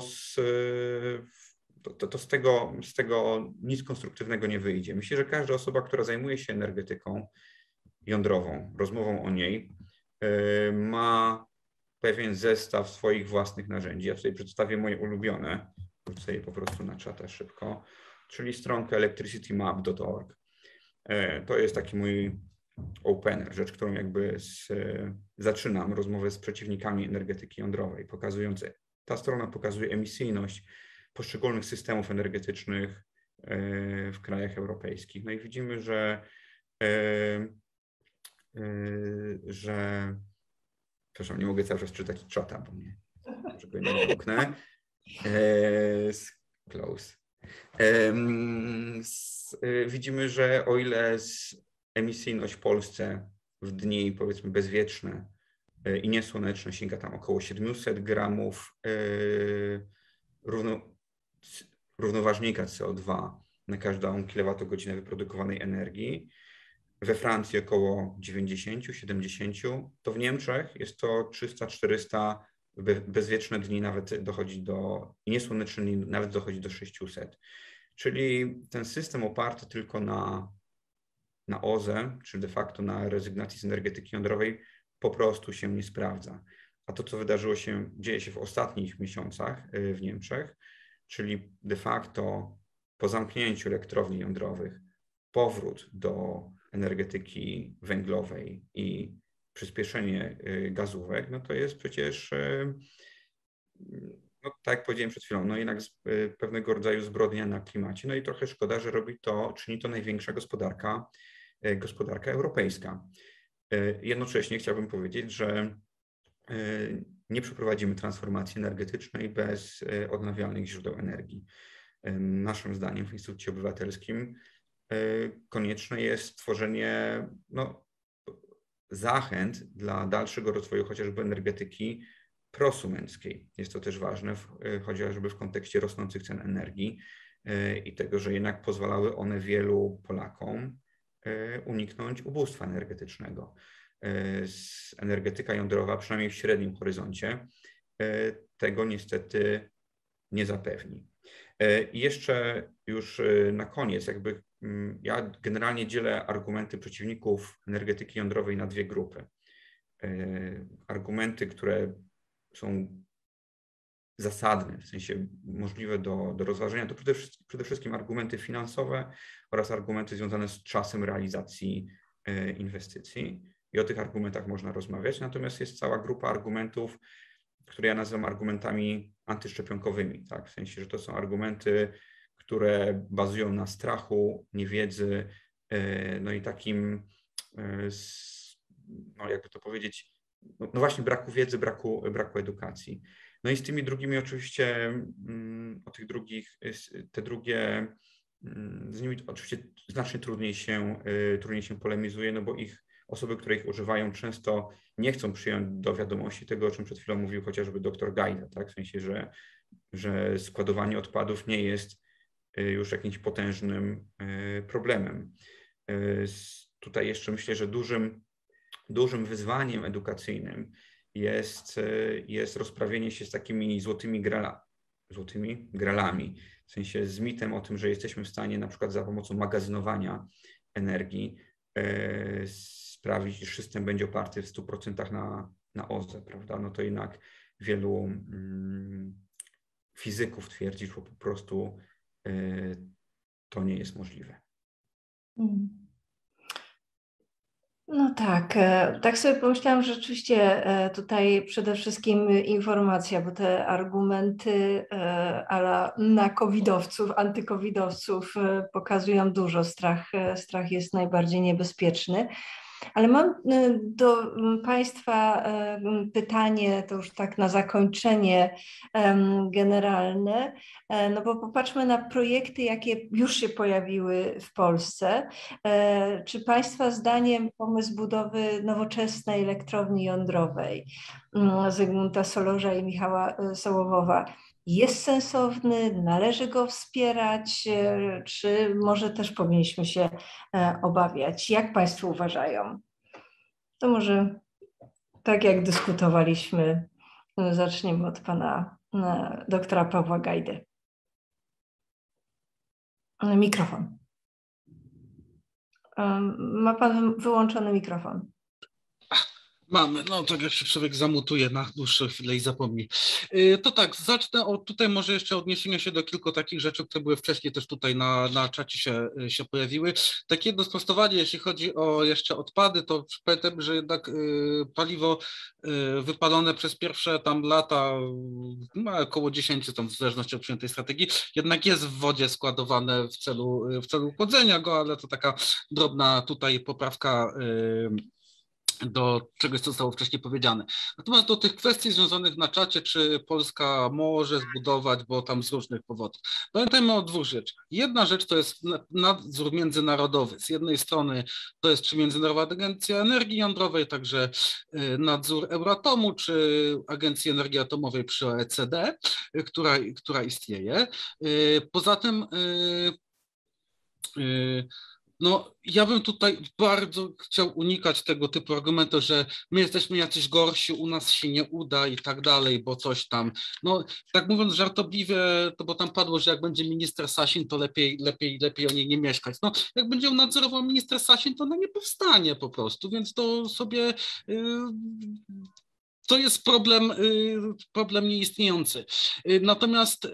z tego nic konstruktywnego nie wyjdzie. Myślę, że każda osoba, która zajmuje się energetyką jądrową, rozmową o niej, ma pewien zestaw swoich własnych narzędzi. Ja tutaj przedstawię moje ulubione, wrócę je po prostu na czata szybko, czyli stronkę electricitymap.org. To jest taki mój opener, rzecz, którą jakby zaczynam rozmowę z przeciwnikami energetyki jądrowej, pokazując, ta strona pokazuje emisyjność poszczególnych systemów energetycznych w krajach europejskich. No i widzimy, że przepraszam, nie mogę cały czas czytać czata, bo nie, że go nie zamknę. Close. Widzimy, że o ile emisyjność w Polsce w dni powiedzmy bezwietrzne i niesłoneczne sięga tam około 700 gramów równoważnika CO2 na każdą kilowatogodzinę wyprodukowanej energii, we Francji około 90-70, to w Niemczech jest to 300-400, bezwieczne dni nawet dochodzi i niesłoneczne dni nawet dochodzi do 600. Czyli ten system oparty tylko na OZE, czy de facto na rezygnacji z energetyki jądrowej, po prostu się nie sprawdza. A to, co dzieje się w ostatnich miesiącach w Niemczech, czyli de facto po zamknięciu elektrowni jądrowych powrót do energetyki węglowej i przyspieszenie gazówek, no to jest przecież, no tak jak powiedziałem przed chwilą, no jednak pewnego rodzaju zbrodnia na klimacie. No i trochę szkoda, że czyni to największa gospodarka europejska. Jednocześnie chciałbym powiedzieć, że nie przeprowadzimy transformacji energetycznej bez odnawialnych źródeł energii. Naszym zdaniem w Instytucie Obywatelskim konieczne jest stworzenie zachęt dla dalszego rozwoju chociażby energetyki prosumenckiej. Jest to też ważne, chociażby w kontekście rosnących cen energii i tego, że jednak pozwalały one wielu Polakom uniknąć ubóstwa energetycznego. Energetyka jądrowa, przynajmniej w średnim horyzoncie, tego niestety nie zapewni. I jeszcze już na koniec, ja generalnie dzielę argumenty przeciwników energetyki jądrowej na dwie grupy. Argumenty, które są zasadne, w sensie możliwe do rozważenia, to przede wszystkim argumenty finansowe oraz argumenty związane z czasem realizacji inwestycji. I o tych argumentach można rozmawiać, natomiast jest cała grupa argumentów, które ja nazywam argumentami antyszczepionkowymi, tak? W sensie, że to są argumenty, które bazują na strachu, niewiedzy, no i takim, no jakby to powiedzieć, no właśnie braku wiedzy, braku edukacji. No i z tymi drugimi oczywiście, z nimi oczywiście znacznie trudniej się polemizuje, no bo osoby, które ich używają, często nie chcą przyjąć do wiadomości tego, o czym przed chwilą mówił chociażby dr Gajda, tak? W sensie, że składowanie odpadów nie jest już jakimś potężnym problemem. Tutaj jeszcze myślę, że dużym wyzwaniem edukacyjnym jest rozprawienie się z takimi złotymi gralami, w sensie z mitem o tym, że jesteśmy w stanie na przykład za pomocą magazynowania energii sprawić, iż system będzie oparty w 100% na OZE, prawda? No to jednak wielu fizyków twierdzi, że po prostu to nie jest możliwe. No tak, tak sobie pomyślałam, że rzeczywiście tutaj przede wszystkim informacja, bo te argumenty na covidowców, antykowidowców pokazują dużo. Strach jest najbardziej niebezpieczny. Ale mam do Państwa pytanie, to już tak na zakończenie generalne, no bo popatrzmy na projekty, jakie już się pojawiły w Polsce. Czy Państwa zdaniem pomysł budowy nowoczesnej elektrowni jądrowej Zygmunta Solorza i Michała Sołowowa jest sensowny, należy go wspierać, czy może też powinniśmy się obawiać? Jak Państwo uważają? To może tak jak dyskutowaliśmy, zaczniemy od pana doktora Pawła Gajdy. Mikrofon. Ma pan wyłączony mikrofon. Mamy, no tak jak się człowiek zamutuje na dłuższą chwilę i zapomni. To tak, zacznę od tutaj może jeszcze odniesienia się do kilku takich rzeczy, które były wcześniej też tutaj na czacie się pojawiły. Takie jedno sprostowanie, jeśli chodzi o jeszcze odpady, to pamiętam, że jednak paliwo wypalone przez pierwsze tam lata, no, około 10 tam w zależności od przyjętej strategii, jednak jest w wodzie składowane w celu chłodzenia go, ale to taka drobna tutaj poprawka do czegoś, co zostało wcześniej powiedziane. Natomiast do tych kwestii związanych na czacie, czy Polska może zbudować, bo tam z różnych powodów. Pamiętajmy o dwóch rzeczach. Jedna rzecz to jest nadzór międzynarodowy. Z jednej strony to jest czy Międzynarodowa Agencja Energii Jądrowej, także nadzór Euratomu, czy Agencji Energii Atomowej przy OECD, która istnieje. Poza tym no, ja bym tutaj bardzo chciał unikać tego typu argumentów, że my jesteśmy jacyś gorsi, u nas się nie uda i tak dalej, bo coś tam. No, tak mówiąc żartobliwie, to bo tam padło, że jak będzie minister Sasin, to lepiej o niej nie mieszkać. No, jak będzie ją nadzorował minister Sasin, to ona nie powstanie po prostu, więc to sobie... To jest problem nieistniejący. Natomiast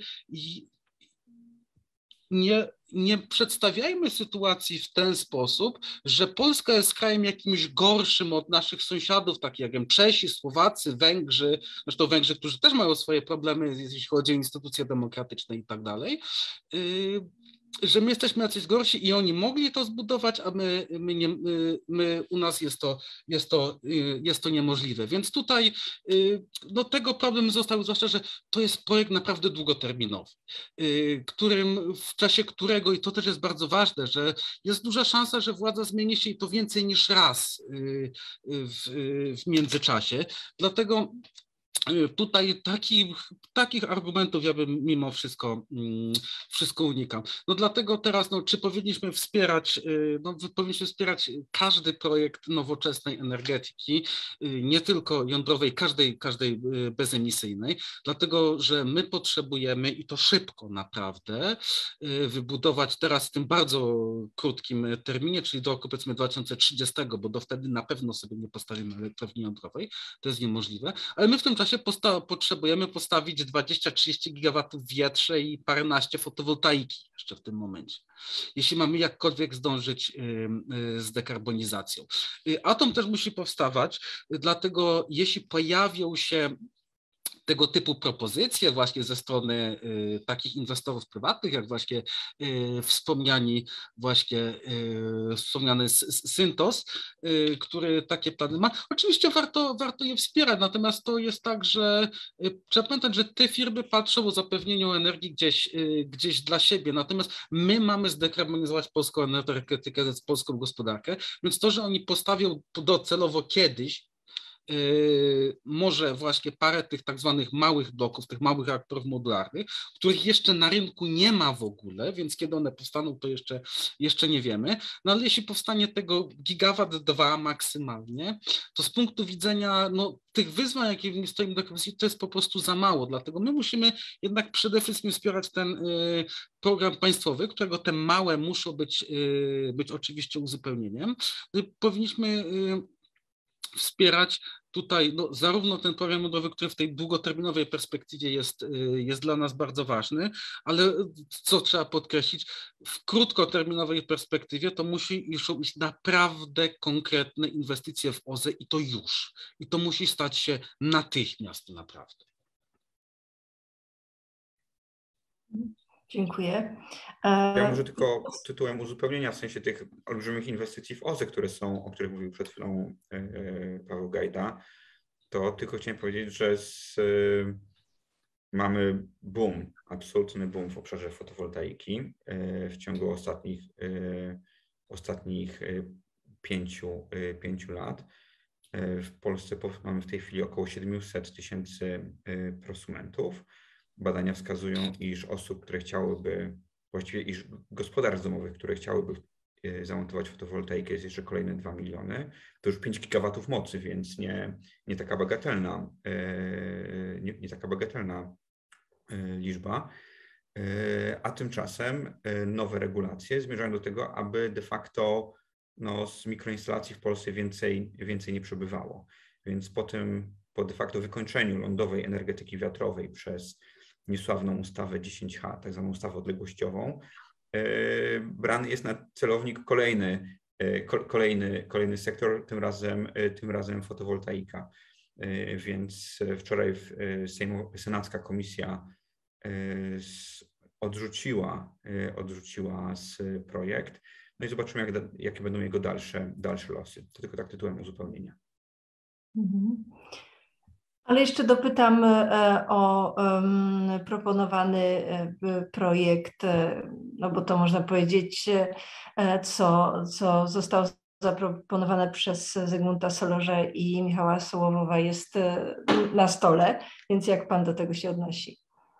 nie przedstawiajmy sytuacji w ten sposób, że Polska jest krajem jakimś gorszym od naszych sąsiadów, takich jak wiem, Czesi, Słowacy, Węgrzy, zresztą Węgrzy, którzy też mają swoje problemy, jeśli chodzi o instytucje demokratyczne i tak dalej, że my jesteśmy jacyś gorsi i oni mogli to zbudować, a u nas jest to niemożliwe. Więc tutaj no, tego problem został, zwłaszcza, że to jest projekt naprawdę długoterminowy, w czasie którego, i to też jest bardzo ważne, że jest duża szansa, że władza zmieni się i to więcej niż raz w międzyczasie. Dlatego tutaj takich argumentów ja bym mimo wszystko unikam. No dlatego teraz, no, czy powinniśmy wspierać, powinniśmy wspierać każdy projekt nowoczesnej energetyki, nie tylko jądrowej, każdej bezemisyjnej, dlatego że my potrzebujemy i to szybko naprawdę wybudować teraz w tym bardzo krótkim terminie, czyli do roku powiedzmy 2030, bo do wtedy na pewno sobie nie postawimy elektrowni jądrowej, to jest niemożliwe, ale my w tym czasie potrzebujemy postawić 20-30 gigawatów w wietrze i paręnaście fotowoltaiki jeszcze w tym momencie, jeśli mamy jakkolwiek zdążyć z dekarbonizacją. Atom też musi powstawać, dlatego jeśli pojawią się tego typu propozycje właśnie ze strony takich inwestorów prywatnych, jak właśnie wspomniany Synthos, który takie plany ma. Oczywiście warto je wspierać, natomiast to jest tak, że trzeba pamiętać, że te firmy patrzą o zapewnieniu energii gdzieś dla siebie, natomiast my mamy zdekarbonizować polską energetykę, polską gospodarkę, więc to, że oni postawią docelowo kiedyś może właśnie parę tych tak zwanych małych bloków, tych małych reaktorów modularnych, których jeszcze na rynku nie ma w ogóle, więc kiedy one powstaną, to jeszcze nie wiemy. No ale jeśli powstanie tego gigawat 2 maksymalnie, to z punktu widzenia tych wyzwań, jakie stoimy do komisji, to jest po prostu za mało. Dlatego my musimy jednak przede wszystkim wspierać ten program państwowy, którego te małe muszą być oczywiście uzupełnieniem. Powinniśmy wspierać tutaj zarówno ten program jądrowy, który w tej długoterminowej perspektywie jest dla nas bardzo ważny, ale co trzeba podkreślić, w krótkoterminowej perspektywie to muszą iść naprawdę konkretne inwestycje w OZE i to już. I to musi stać się natychmiast naprawdę. Dziękuję. Ja może tylko tytułem uzupełnienia, w sensie tych olbrzymich inwestycji w OZE, o których mówił przed chwilą Paweł Gajda, to tylko chciałem powiedzieć, że mamy boom, absolutny boom w obszarze fotowoltaiki w ciągu ostatnich 5 lat. W Polsce mamy w tej chwili około 700 000 prosumentów. Badania wskazują, iż osób, które chciałyby, właściwie iż gospodarstw domowych, które chciałyby zamontować fotowoltaikę, jest jeszcze kolejne 2 miliony. To już 5 gigawatów mocy, więc nie taka bagatelna, nie taka bagatelna liczba. A tymczasem nowe regulacje zmierzają do tego, aby de facto z mikroinstalacji w Polsce więcej nie przebywało. Więc po de facto wykończeniu lądowej energetyki wiatrowej przez niesławną ustawę 10H, tak zwaną ustawę odległościową, brany jest na celownik kolejny sektor, tym razem fotowoltaika. Więc wczoraj senacka komisja odrzuciła projekt. No i zobaczymy, jakie będą jego dalsze losy. To tylko tak tytułem uzupełnienia. Ale jeszcze dopytam o proponowany projekt, bo to można powiedzieć, co zostało zaproponowane przez Zygmunta Solorza i Michała Sołowowa jest na stole, więc jak pan do tego się odnosi?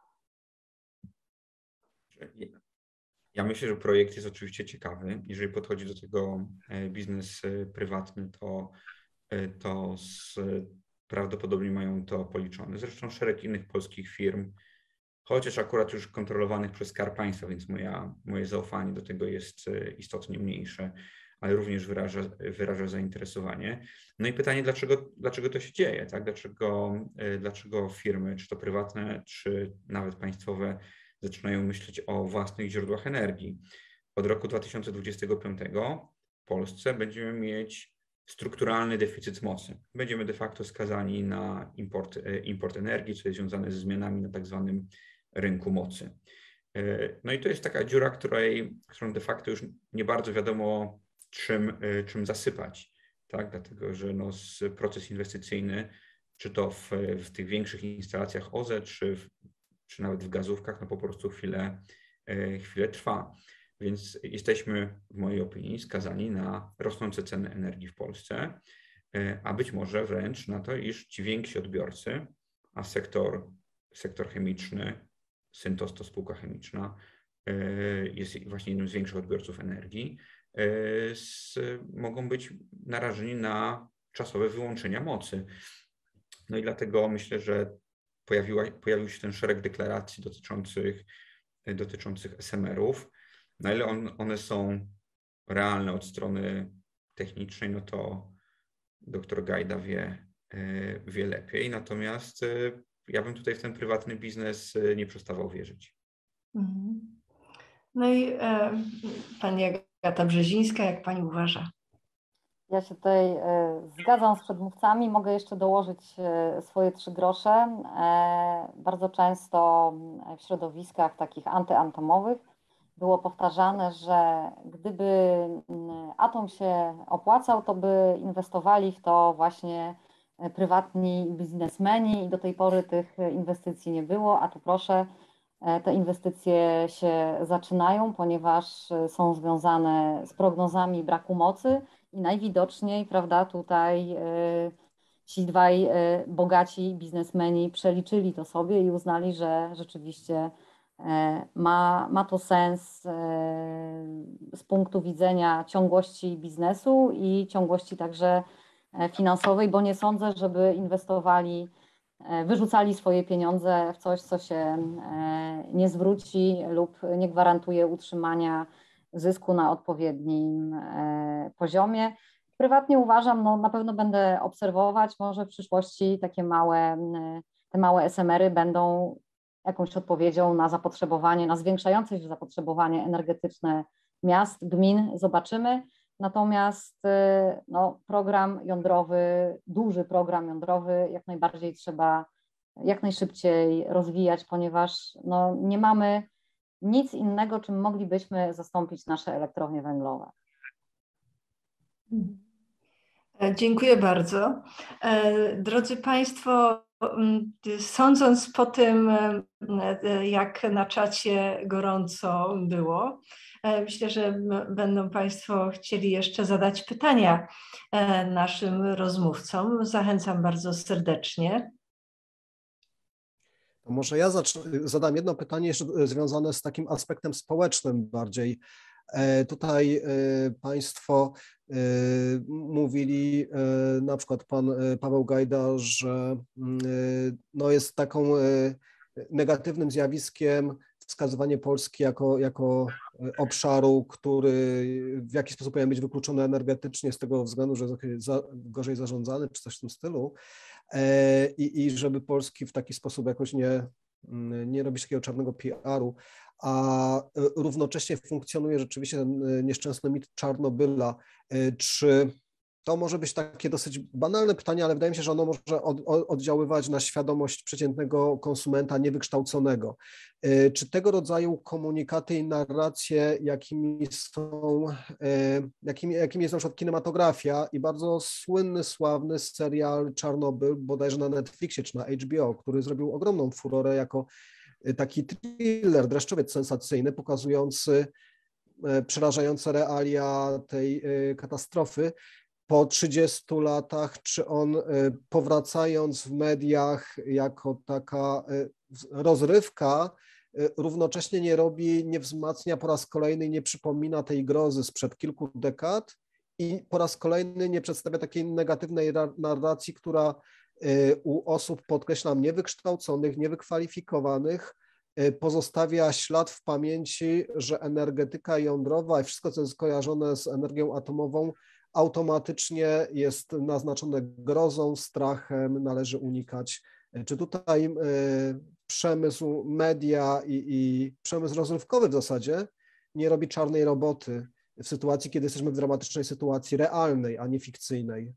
Ja myślę, że projekt jest oczywiście ciekawy. Jeżeli podchodzi do tego biznes prywatny, to prawdopodobnie mają to policzone. Zresztą szereg innych polskich firm, chociaż akurat już kontrolowanych przez Skarb Państwa, więc moje zaufanie do tego jest istotnie mniejsze, ale również wyraża zainteresowanie. No i pytanie, dlaczego to się dzieje, tak? Dlaczego firmy, czy to prywatne, czy nawet państwowe, zaczynają myśleć o własnych źródłach energii. Od roku 2025 w Polsce będziemy mieć strukturalny deficyt mocy. Będziemy de facto skazani na import energii, co jest związane ze zmianami na tak zwanym rynku mocy. No i to jest taka dziura, którą de facto już nie bardzo wiadomo, czym zasypać, tak? Dlatego, że proces inwestycyjny, czy to w tych większych instalacjach OZE, czy nawet w gazówkach, po prostu chwilę trwa. Więc jesteśmy, w mojej opinii, skazani na rosnące ceny energii w Polsce, a być może wręcz na to, iż ci więksi odbiorcy, a sektor chemiczny, Syntos to spółka chemiczna, jest właśnie jednym z większych odbiorców energii, mogą być narażeni na czasowe wyłączenia mocy. No i dlatego myślę, że pojawił się ten szereg deklaracji dotyczących SMR-ów. Na ile one są realne od strony technicznej, no to dr Gajda wie lepiej. Natomiast ja bym tutaj w ten prywatny biznes nie przestawał wierzyć. No i pani Agata Brzezińska, jak pani uważa? Ja się tutaj zgadzam z przedmówcami, mogę jeszcze dołożyć swoje 3 grosze. Bardzo często w środowiskach takich antyatomowych było powtarzane, że gdyby atom się opłacał, to by inwestowali w to właśnie prywatni biznesmeni i do tej pory tych inwestycji nie było, a tu proszę, te inwestycje się zaczynają, ponieważ są związane z prognozami braku mocy i najwidoczniej, prawda, tutaj ci dwaj bogaci biznesmeni przeliczyli to sobie i uznali, że rzeczywiście ma to sens z punktu widzenia ciągłości biznesu i ciągłości także finansowej, bo nie sądzę, żeby inwestowali, wyrzucali swoje pieniądze w coś, co się nie zwróci lub nie gwarantuje utrzymania zysku na odpowiednim poziomie. Prywatnie uważam, no na pewno będę obserwować, może w przyszłości te małe SMR-y będą jakąś odpowiedzią na zapotrzebowanie, na zwiększające się zapotrzebowanie energetyczne miast, gmin, zobaczymy. Natomiast no, program jądrowy, duży program jądrowy jak najbardziej trzeba jak najszybciej rozwijać, ponieważ no, nie mamy nic innego, czym moglibyśmy zastąpić nasze elektrownie węglowe. Dziękuję bardzo. Drodzy Państwo, sądząc po tym, jak na czacie gorąco było, myślę, że będą Państwo chcieli jeszcze zadać pytania naszym rozmówcom. Zachęcam bardzo serdecznie. To może ja zadam jedno pytanie jeszcze związane z takim aspektem społecznym bardziej. Tutaj Państwo mówili, na przykład pan Paweł Gajda, że no jest taką negatywnym zjawiskiem wskazywanie Polski jako obszaru, który w jakiś sposób powinien być wykluczony energetycznie z tego względu, że jest gorzej zarządzany czy coś w tym stylu i żeby Polski w taki sposób jakoś nie robić takiego czarnego PR-u, a równocześnie funkcjonuje rzeczywiście ten nieszczęsny mit Czarnobyla. Czy to może być takie dosyć banalne pytanie, ale wydaje mi się, że ono może oddziaływać na świadomość przeciętnego konsumenta niewykształconego. Czy tego rodzaju komunikaty i narracje, jakimi jest na przykład kinematografia i bardzo słynny, sławny serial Czarnobyl, bodajże na Netflixie czy na HBO, który zrobił ogromną furorę jako taki thriller, dreszczowiec sensacyjny, pokazujący przerażające realia tej katastrofy. Po 30 latach, czy on powracając w mediach jako taka rozrywka, równocześnie nie wzmacnia po raz kolejny, nie przypomina tej grozy sprzed kilku dekad i po raz kolejny nie przedstawia takiej negatywnej narracji, która u osób, podkreślam, niewykształconych, niewykwalifikowanych, pozostawia ślad w pamięci, że energetyka jądrowa i wszystko, co jest skojarzone z energią atomową, automatycznie jest naznaczone grozą, strachem, należy unikać. Czy tutaj przemysł media i przemysł rozrywkowy w zasadzie nie robi czarnej roboty w sytuacji, kiedy jesteśmy w dramatycznej sytuacji realnej, a nie fikcyjnej?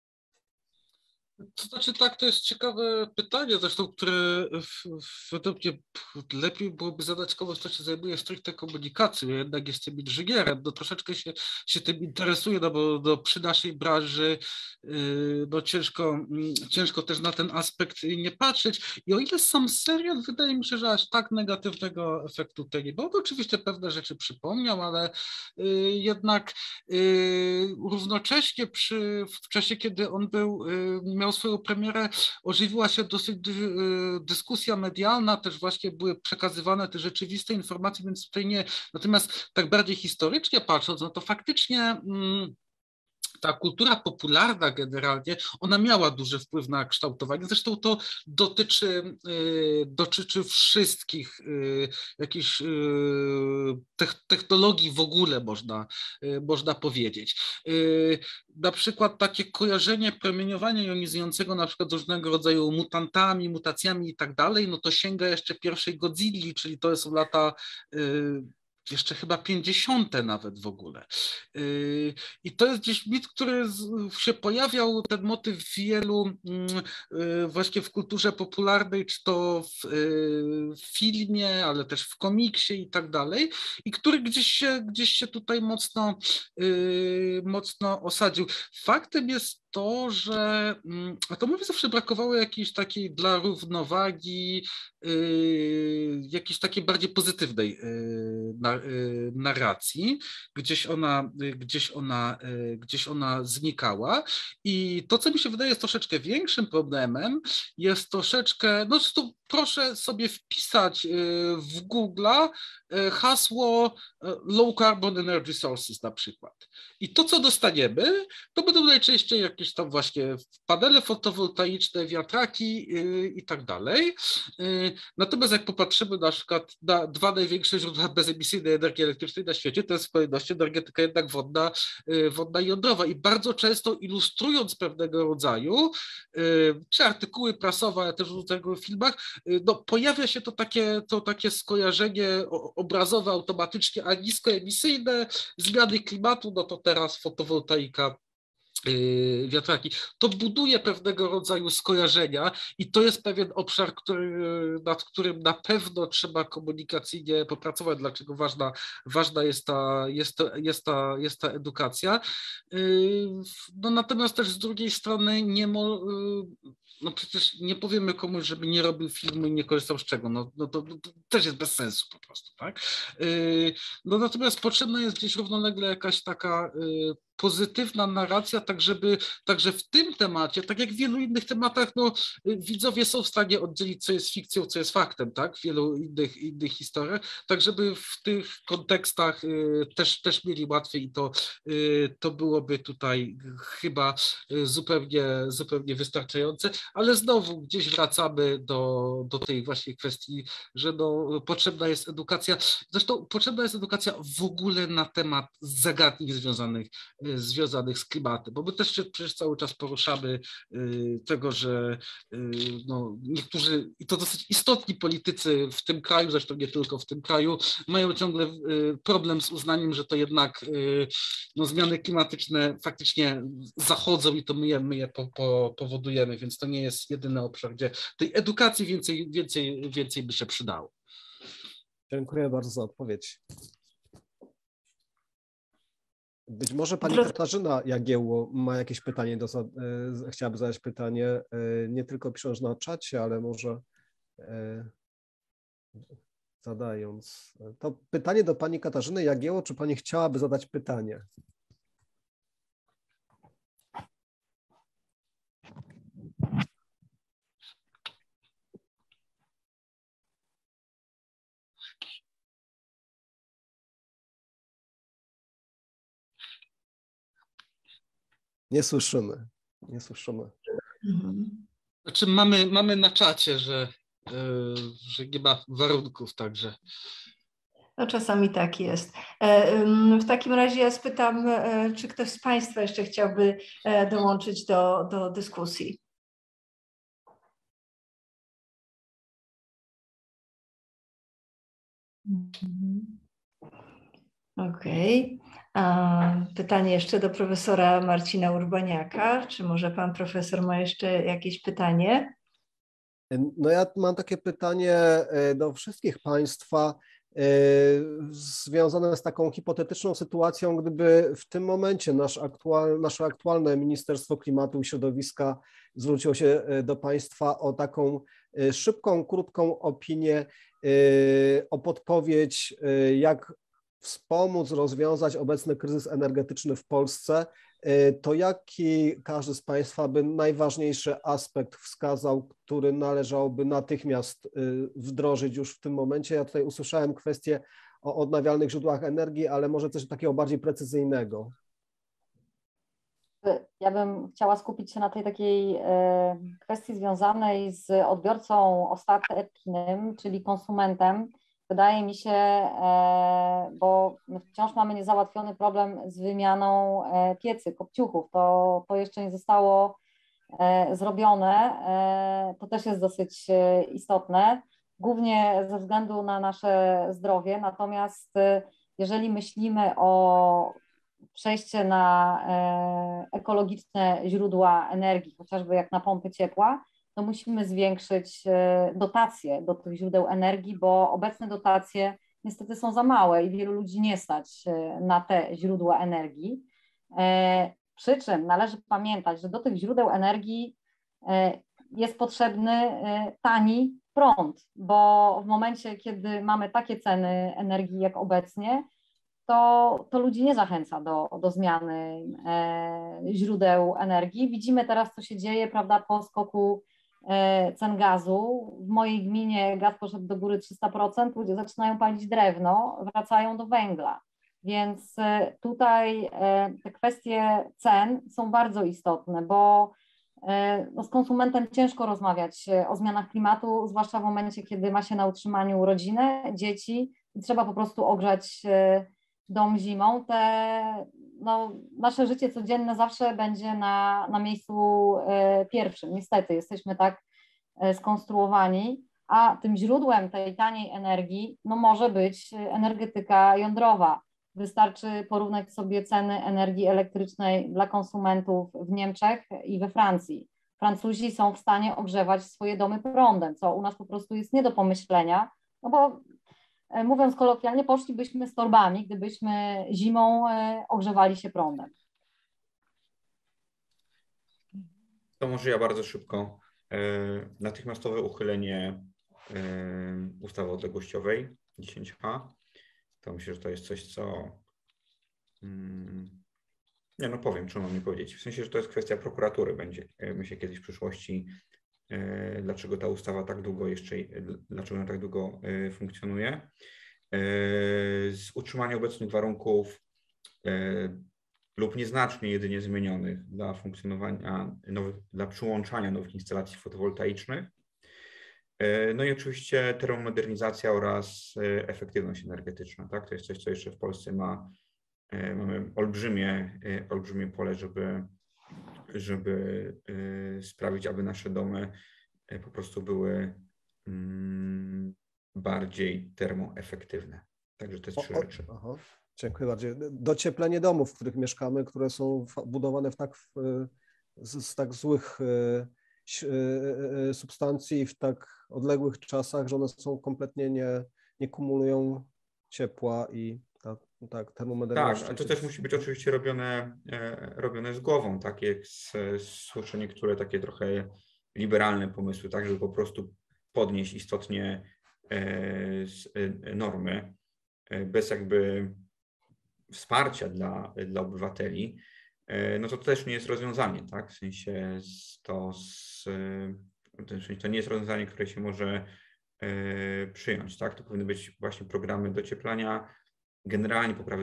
To znaczy tak, to jest ciekawe pytanie, zresztą, które według mnie lepiej byłoby zadać komuś, kto się zajmuje stricte komunikacją. Ja jednak jestem inżynierem, no troszeczkę się tym interesuję, no bo przy naszej branży no ciężko też na ten aspekt nie patrzeć. I o ile sam serial, wydaje mi się, że aż tak negatywnego efektu tutaj nie było, bo oczywiście pewne rzeczy przypomniał, ale jednak równocześnie w czasie, kiedy on miał swoją premierę, ożywiła się dosyć dyskusja medialna, też właśnie były przekazywane te rzeczywiste informacje, więc tutaj nie. Natomiast tak bardziej historycznie patrząc, no to faktycznie ta kultura popularna generalnie, ona miała duży wpływ na kształtowanie. Zresztą to dotyczy wszystkich jakichś technologii w ogóle, można powiedzieć. Na przykład takie kojarzenie promieniowania jonizującego na przykład z różnego rodzaju mutantami, mutacjami i tak dalej, no to sięga jeszcze pierwszej Godzilli, czyli to są lata jeszcze chyba 50. nawet w ogóle. I to jest gdzieś mit, który się pojawiał, ten motyw w wielu, właśnie w kulturze popularnej, czy to w filmie, ale też w komiksie i tak dalej, i który gdzieś się tutaj mocno osadził. Faktem jest to, że atomowi zawsze brakowało jakiejś takiej dla równowagi, jakiejś takiej bardziej pozytywnej narracji, gdzieś ona znikała. I to, co mi się wydaje jest troszeczkę większym problemem, jest troszeczkę, no to proszę sobie wpisać w Google'a hasło low carbon energy sources na przykład. I to, co dostaniemy, to będą najczęściej jakieś tam właśnie panele fotowoltaiczne, wiatraki i tak dalej. Natomiast jak popatrzymy na przykład na dwa największe źródła bezemisyjnej energii elektrycznej na świecie, to jest w kolejności energetyka jednak wodna i jądrowa. I bardzo często ilustrując pewnego rodzaju, czy artykuły prasowe, ale też w tego filmach, no, pojawia się to takie skojarzenie obrazowe automatycznie, a niskoemisyjne, zmiany klimatu, no to teraz fotowoltaika, wiatraki. To buduje pewnego rodzaju skojarzenia i to jest pewien obszar, nad którym na pewno trzeba komunikacyjnie popracować, dlaczego ważna jest ta edukacja. No natomiast też z drugiej strony no przecież nie powiemy komuś, żeby nie robił filmu i nie korzystał z czego, no to też jest bez sensu po prostu, tak? No natomiast potrzebna jest gdzieś równolegle jakaś taka pozytywna narracja, także w tym temacie, tak jak w wielu innych tematach, no widzowie są w stanie oddzielić, co jest fikcją, co jest faktem, tak? W wielu innych historiach, tak żeby w tych kontekstach też mieli łatwiej i to byłoby tutaj chyba zupełnie wystarczające, ale znowu gdzieś wracamy do tej właśnie kwestii, że no, potrzebna jest edukacja, zresztą potrzebna jest edukacja w ogóle na temat zagadnień związanych z klimatem, bo my też się przecież cały czas poruszamy tego, że no, niektórzy, i to dosyć istotni politycy w tym kraju, zresztą nie tylko w tym kraju, mają ciągle problem z uznaniem, że to jednak no, zmiany klimatyczne faktycznie zachodzą i to my je powodujemy, więc to nie jest jedyny obszar, gdzie tej edukacji więcej by się przydało. Dziękuję bardzo za odpowiedź. Być może pani Katarzyna Jagiełło ma jakieś pytanie, chciałaby zadać pytanie, nie tylko pisząc na czacie, ale może zadając. To pytanie do pani Katarzyny Jagiełło, czy pani chciałaby zadać pytanie? Nie słyszymy. Znaczy mamy na czacie, że nie ma warunków, także. No czasami tak jest. W takim razie ja spytam, czy ktoś z Państwa jeszcze chciałby dołączyć do dyskusji? Okej. Pytanie jeszcze do profesora Marcina Urbaniaka. Czy może pan profesor ma jeszcze jakieś pytanie? No ja mam takie pytanie do wszystkich Państwa związane z taką hipotetyczną sytuacją, gdyby w tym momencie nasze aktualne Ministerstwo Klimatu i Środowiska zwróciło się do Państwa o taką szybką, krótką opinię, o podpowiedź, jak wspomóc rozwiązać obecny kryzys energetyczny w Polsce, to jaki każdy z Państwa by najważniejszy aspekt wskazał, który należałoby natychmiast wdrożyć już w tym momencie? Ja tutaj usłyszałem kwestię o odnawialnych źródłach energii, ale może coś takiego bardziej precyzyjnego. Ja bym chciała skupić się na tej takiej kwestii związanej z odbiorcą ostatecznym, czyli konsumentem. Wydaje mi się, bo wciąż mamy niezałatwiony problem z wymianą piecy, kopciuchów. To jeszcze nie zostało zrobione. To też jest dosyć istotne, głównie ze względu na nasze zdrowie. Natomiast jeżeli myślimy o przejście na ekologiczne źródła energii, chociażby jak na pompy ciepła, to musimy zwiększyć dotacje do tych źródeł energii, bo obecne dotacje niestety są za małe i wielu ludzi nie stać na te źródła energii. Przy czym należy pamiętać, że do tych źródeł energii jest potrzebny tani prąd, bo w momencie, kiedy mamy takie ceny energii jak obecnie, to ludzi nie zachęca do zmiany źródeł energii. Widzimy teraz, co się dzieje, prawda, po skoku cen gazu. W mojej gminie gaz poszedł do góry 300%, ludzie zaczynają palić drewno, wracają do węgla. Więc tutaj te kwestie cen są bardzo istotne, bo no, z konsumentem ciężko rozmawiać o zmianach klimatu, zwłaszcza w momencie, kiedy ma się na utrzymaniu rodzinę, dzieci i trzeba po prostu ogrzać dom zimą. No, nasze życie codzienne zawsze będzie na miejscu pierwszym. Niestety jesteśmy tak skonstruowani, a tym źródłem tej taniej energii no, może być energetyka jądrowa. Wystarczy porównać sobie ceny energii elektrycznej dla konsumentów w Niemczech i we Francji. Francuzi są w stanie ogrzewać swoje domy prądem, co u nas po prostu jest nie do pomyślenia, no bo mówiąc kolokwialnie, poszlibyśmy z torbami, gdybyśmy zimą ogrzewali się prądem. To może ja bardzo szybko. Natychmiastowe uchylenie ustawy odległościowej 10H. To myślę, że to jest coś, co... Nie, no powiem, czy mam nie powiedzieć. W sensie, że to jest kwestia prokuratury będzie. Myślę kiedyś w przyszłości, dlaczego ta ustawa tak długo dlaczego ona tak długo funkcjonuje. Z utrzymania obecnych warunków lub nieznacznie jedynie zmienionych dla funkcjonowania dla przyłączania nowych instalacji fotowoltaicznych. No i oczywiście termomodernizacja oraz efektywność energetyczna. Tak? To jest coś, co jeszcze w Polsce mamy olbrzymie pole, żeby sprawić, aby nasze domy po prostu były bardziej termoefektywne. Także te trzy rzeczy. Aha. Dziękuję bardzo. Docieplenie domów, w których mieszkamy, które są budowane z tak złych substancji w tak odległych czasach, że one są kompletnie nie kumulują ciepła i tak termomodernizacja. Tak, a to też musi być oczywiście robione z głową, tak jak słyszę niektóre takie trochę liberalne pomysły, tak, żeby po prostu podnieść istotnie normy bez jakby wsparcia dla obywateli, no to też nie jest rozwiązanie, tak? W sensie to nie jest rozwiązanie, które się może przyjąć, tak? To powinny być właśnie programy docieplania, generalnie poprawy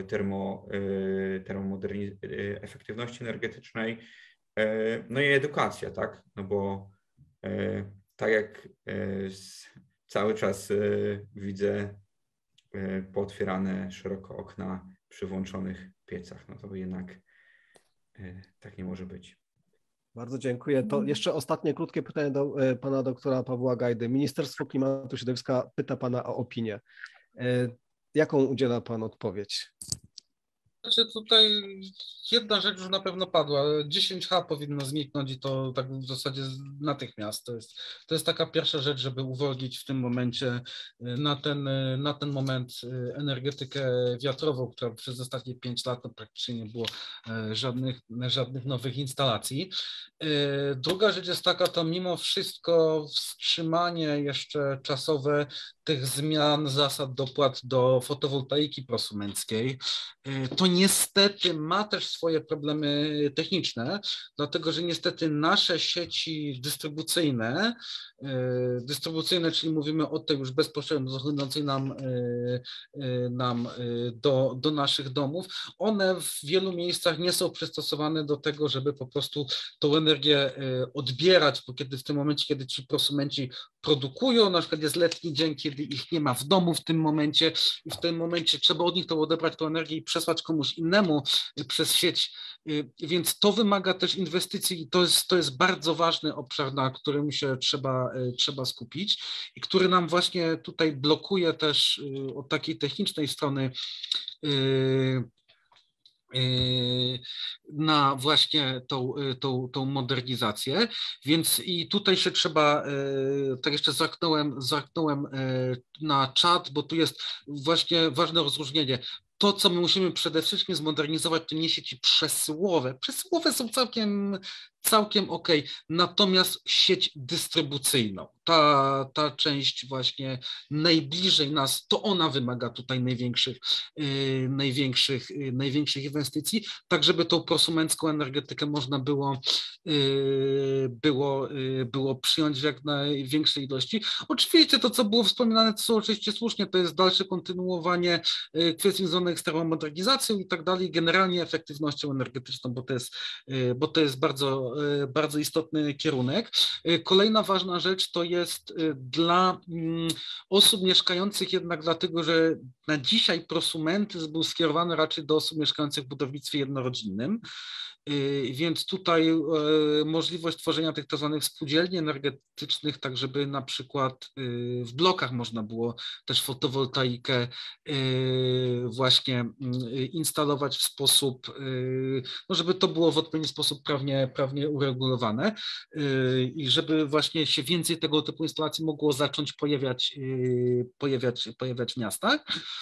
efektywności energetycznej, no i edukacja, tak? No bo tak jak cały czas widzę pootwierane szeroko okna przy włączonych piecach, no to jednak tak nie może być. Bardzo dziękuję. To jeszcze ostatnie krótkie pytanie do pana doktora Pawła Gajdy. Ministerstwo Klimatu i Środowiska pyta pana o opinię. Jaką udziela pan odpowiedź? Znaczy tutaj jedna rzecz już na pewno padła. 10H powinno zniknąć i to tak w zasadzie natychmiast. To jest taka pierwsza rzecz, żeby uwolnić w tym momencie na ten moment energetykę wiatrową, która przez ostatnie 5 lat to praktycznie nie było żadnych nowych instalacji. Druga rzecz jest taka, to mimo wszystko wstrzymanie jeszcze czasowe tych zmian zasad dopłat do fotowoltaiki prosumenckiej. To niestety ma też swoje problemy techniczne, dlatego że niestety nasze sieci dystrybucyjne, czyli mówimy o tej już bezpośrednio dochodzącej nam do naszych domów, one w wielu miejscach nie są przystosowane do tego, żeby po prostu tą energię odbierać, bo w tym momencie, kiedy ci prosumenci produkują, na przykład jest letni dzień, kiedy ich nie ma w domu w tym momencie i w tym momencie trzeba od nich to odebrać tą energię i przesłać komuś innemu przez sieć, więc to wymaga też inwestycji i to jest bardzo ważny obszar, na którym się trzeba skupić i który nam właśnie tutaj blokuje też od takiej technicznej strony na właśnie tą modernizację, więc i tutaj się trzeba, tak jeszcze zerknąłem na czat, bo tu jest właśnie ważne rozróżnienie. to, co my musimy przede wszystkim zmodernizować, to nie sieci przesyłowe. Przesyłowe są całkiem ok, natomiast sieć dystrybucyjną, ta część właśnie najbliżej nas, to ona wymaga tutaj największych inwestycji, tak żeby tą prosumencką energetykę można było przyjąć w jak największej ilości. Oczywiście to, co było wspominane, to są oczywiście słusznie, to jest dalsze kontynuowanie kwestii związanych z termomodernizacją i tak dalej, generalnie efektywnością energetyczną, bo to jest bardzo istotny kierunek. Kolejna ważna rzecz to jest dla osób mieszkających jednak dlatego, że na dzisiaj prosumentyzm był skierowany raczej do osób mieszkających w budownictwie jednorodzinnym, więc tutaj możliwość tworzenia tych tzw. spółdzielni energetycznych, tak żeby na przykład w blokach można było też fotowoltaikę właśnie instalować w sposób, no żeby to było w odpowiedni sposób prawnie uregulowane i żeby właśnie się więcej tego typu instalacji mogło zacząć pojawiać w miastach.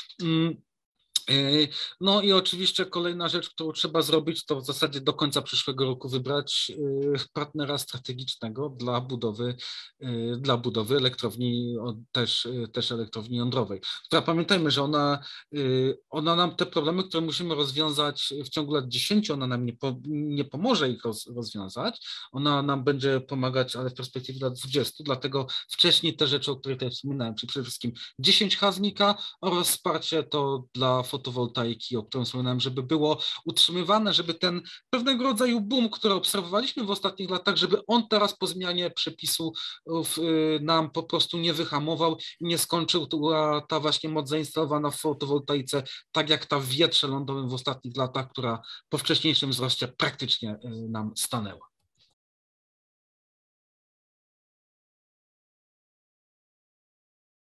No i oczywiście kolejna rzecz, którą trzeba zrobić, to w zasadzie do końca przyszłego roku wybrać partnera strategicznego dla budowy elektrowni, też elektrowni jądrowej. Która pamiętajmy, że ona nam te problemy, które musimy rozwiązać w ciągu lat 10, ona nam nie pomoże ich rozwiązać, ona nam będzie pomagać, ale w perspektywie lat 20, dlatego wcześniej te rzeczy, o których tutaj wspominałem, czyli przede wszystkim 10 H oraz wsparcie to dla fotowoltaiki, o którym wspominałem, żeby było utrzymywane, żeby ten pewnego rodzaju boom, który obserwowaliśmy w ostatnich latach, żeby on teraz po zmianie przepisów nam po prostu nie wyhamował i nie skończył ta właśnie moc zainstalowana w fotowoltaice, tak jak ta w wietrze lądowym w ostatnich latach, która po wcześniejszym wzroście praktycznie nam stanęła.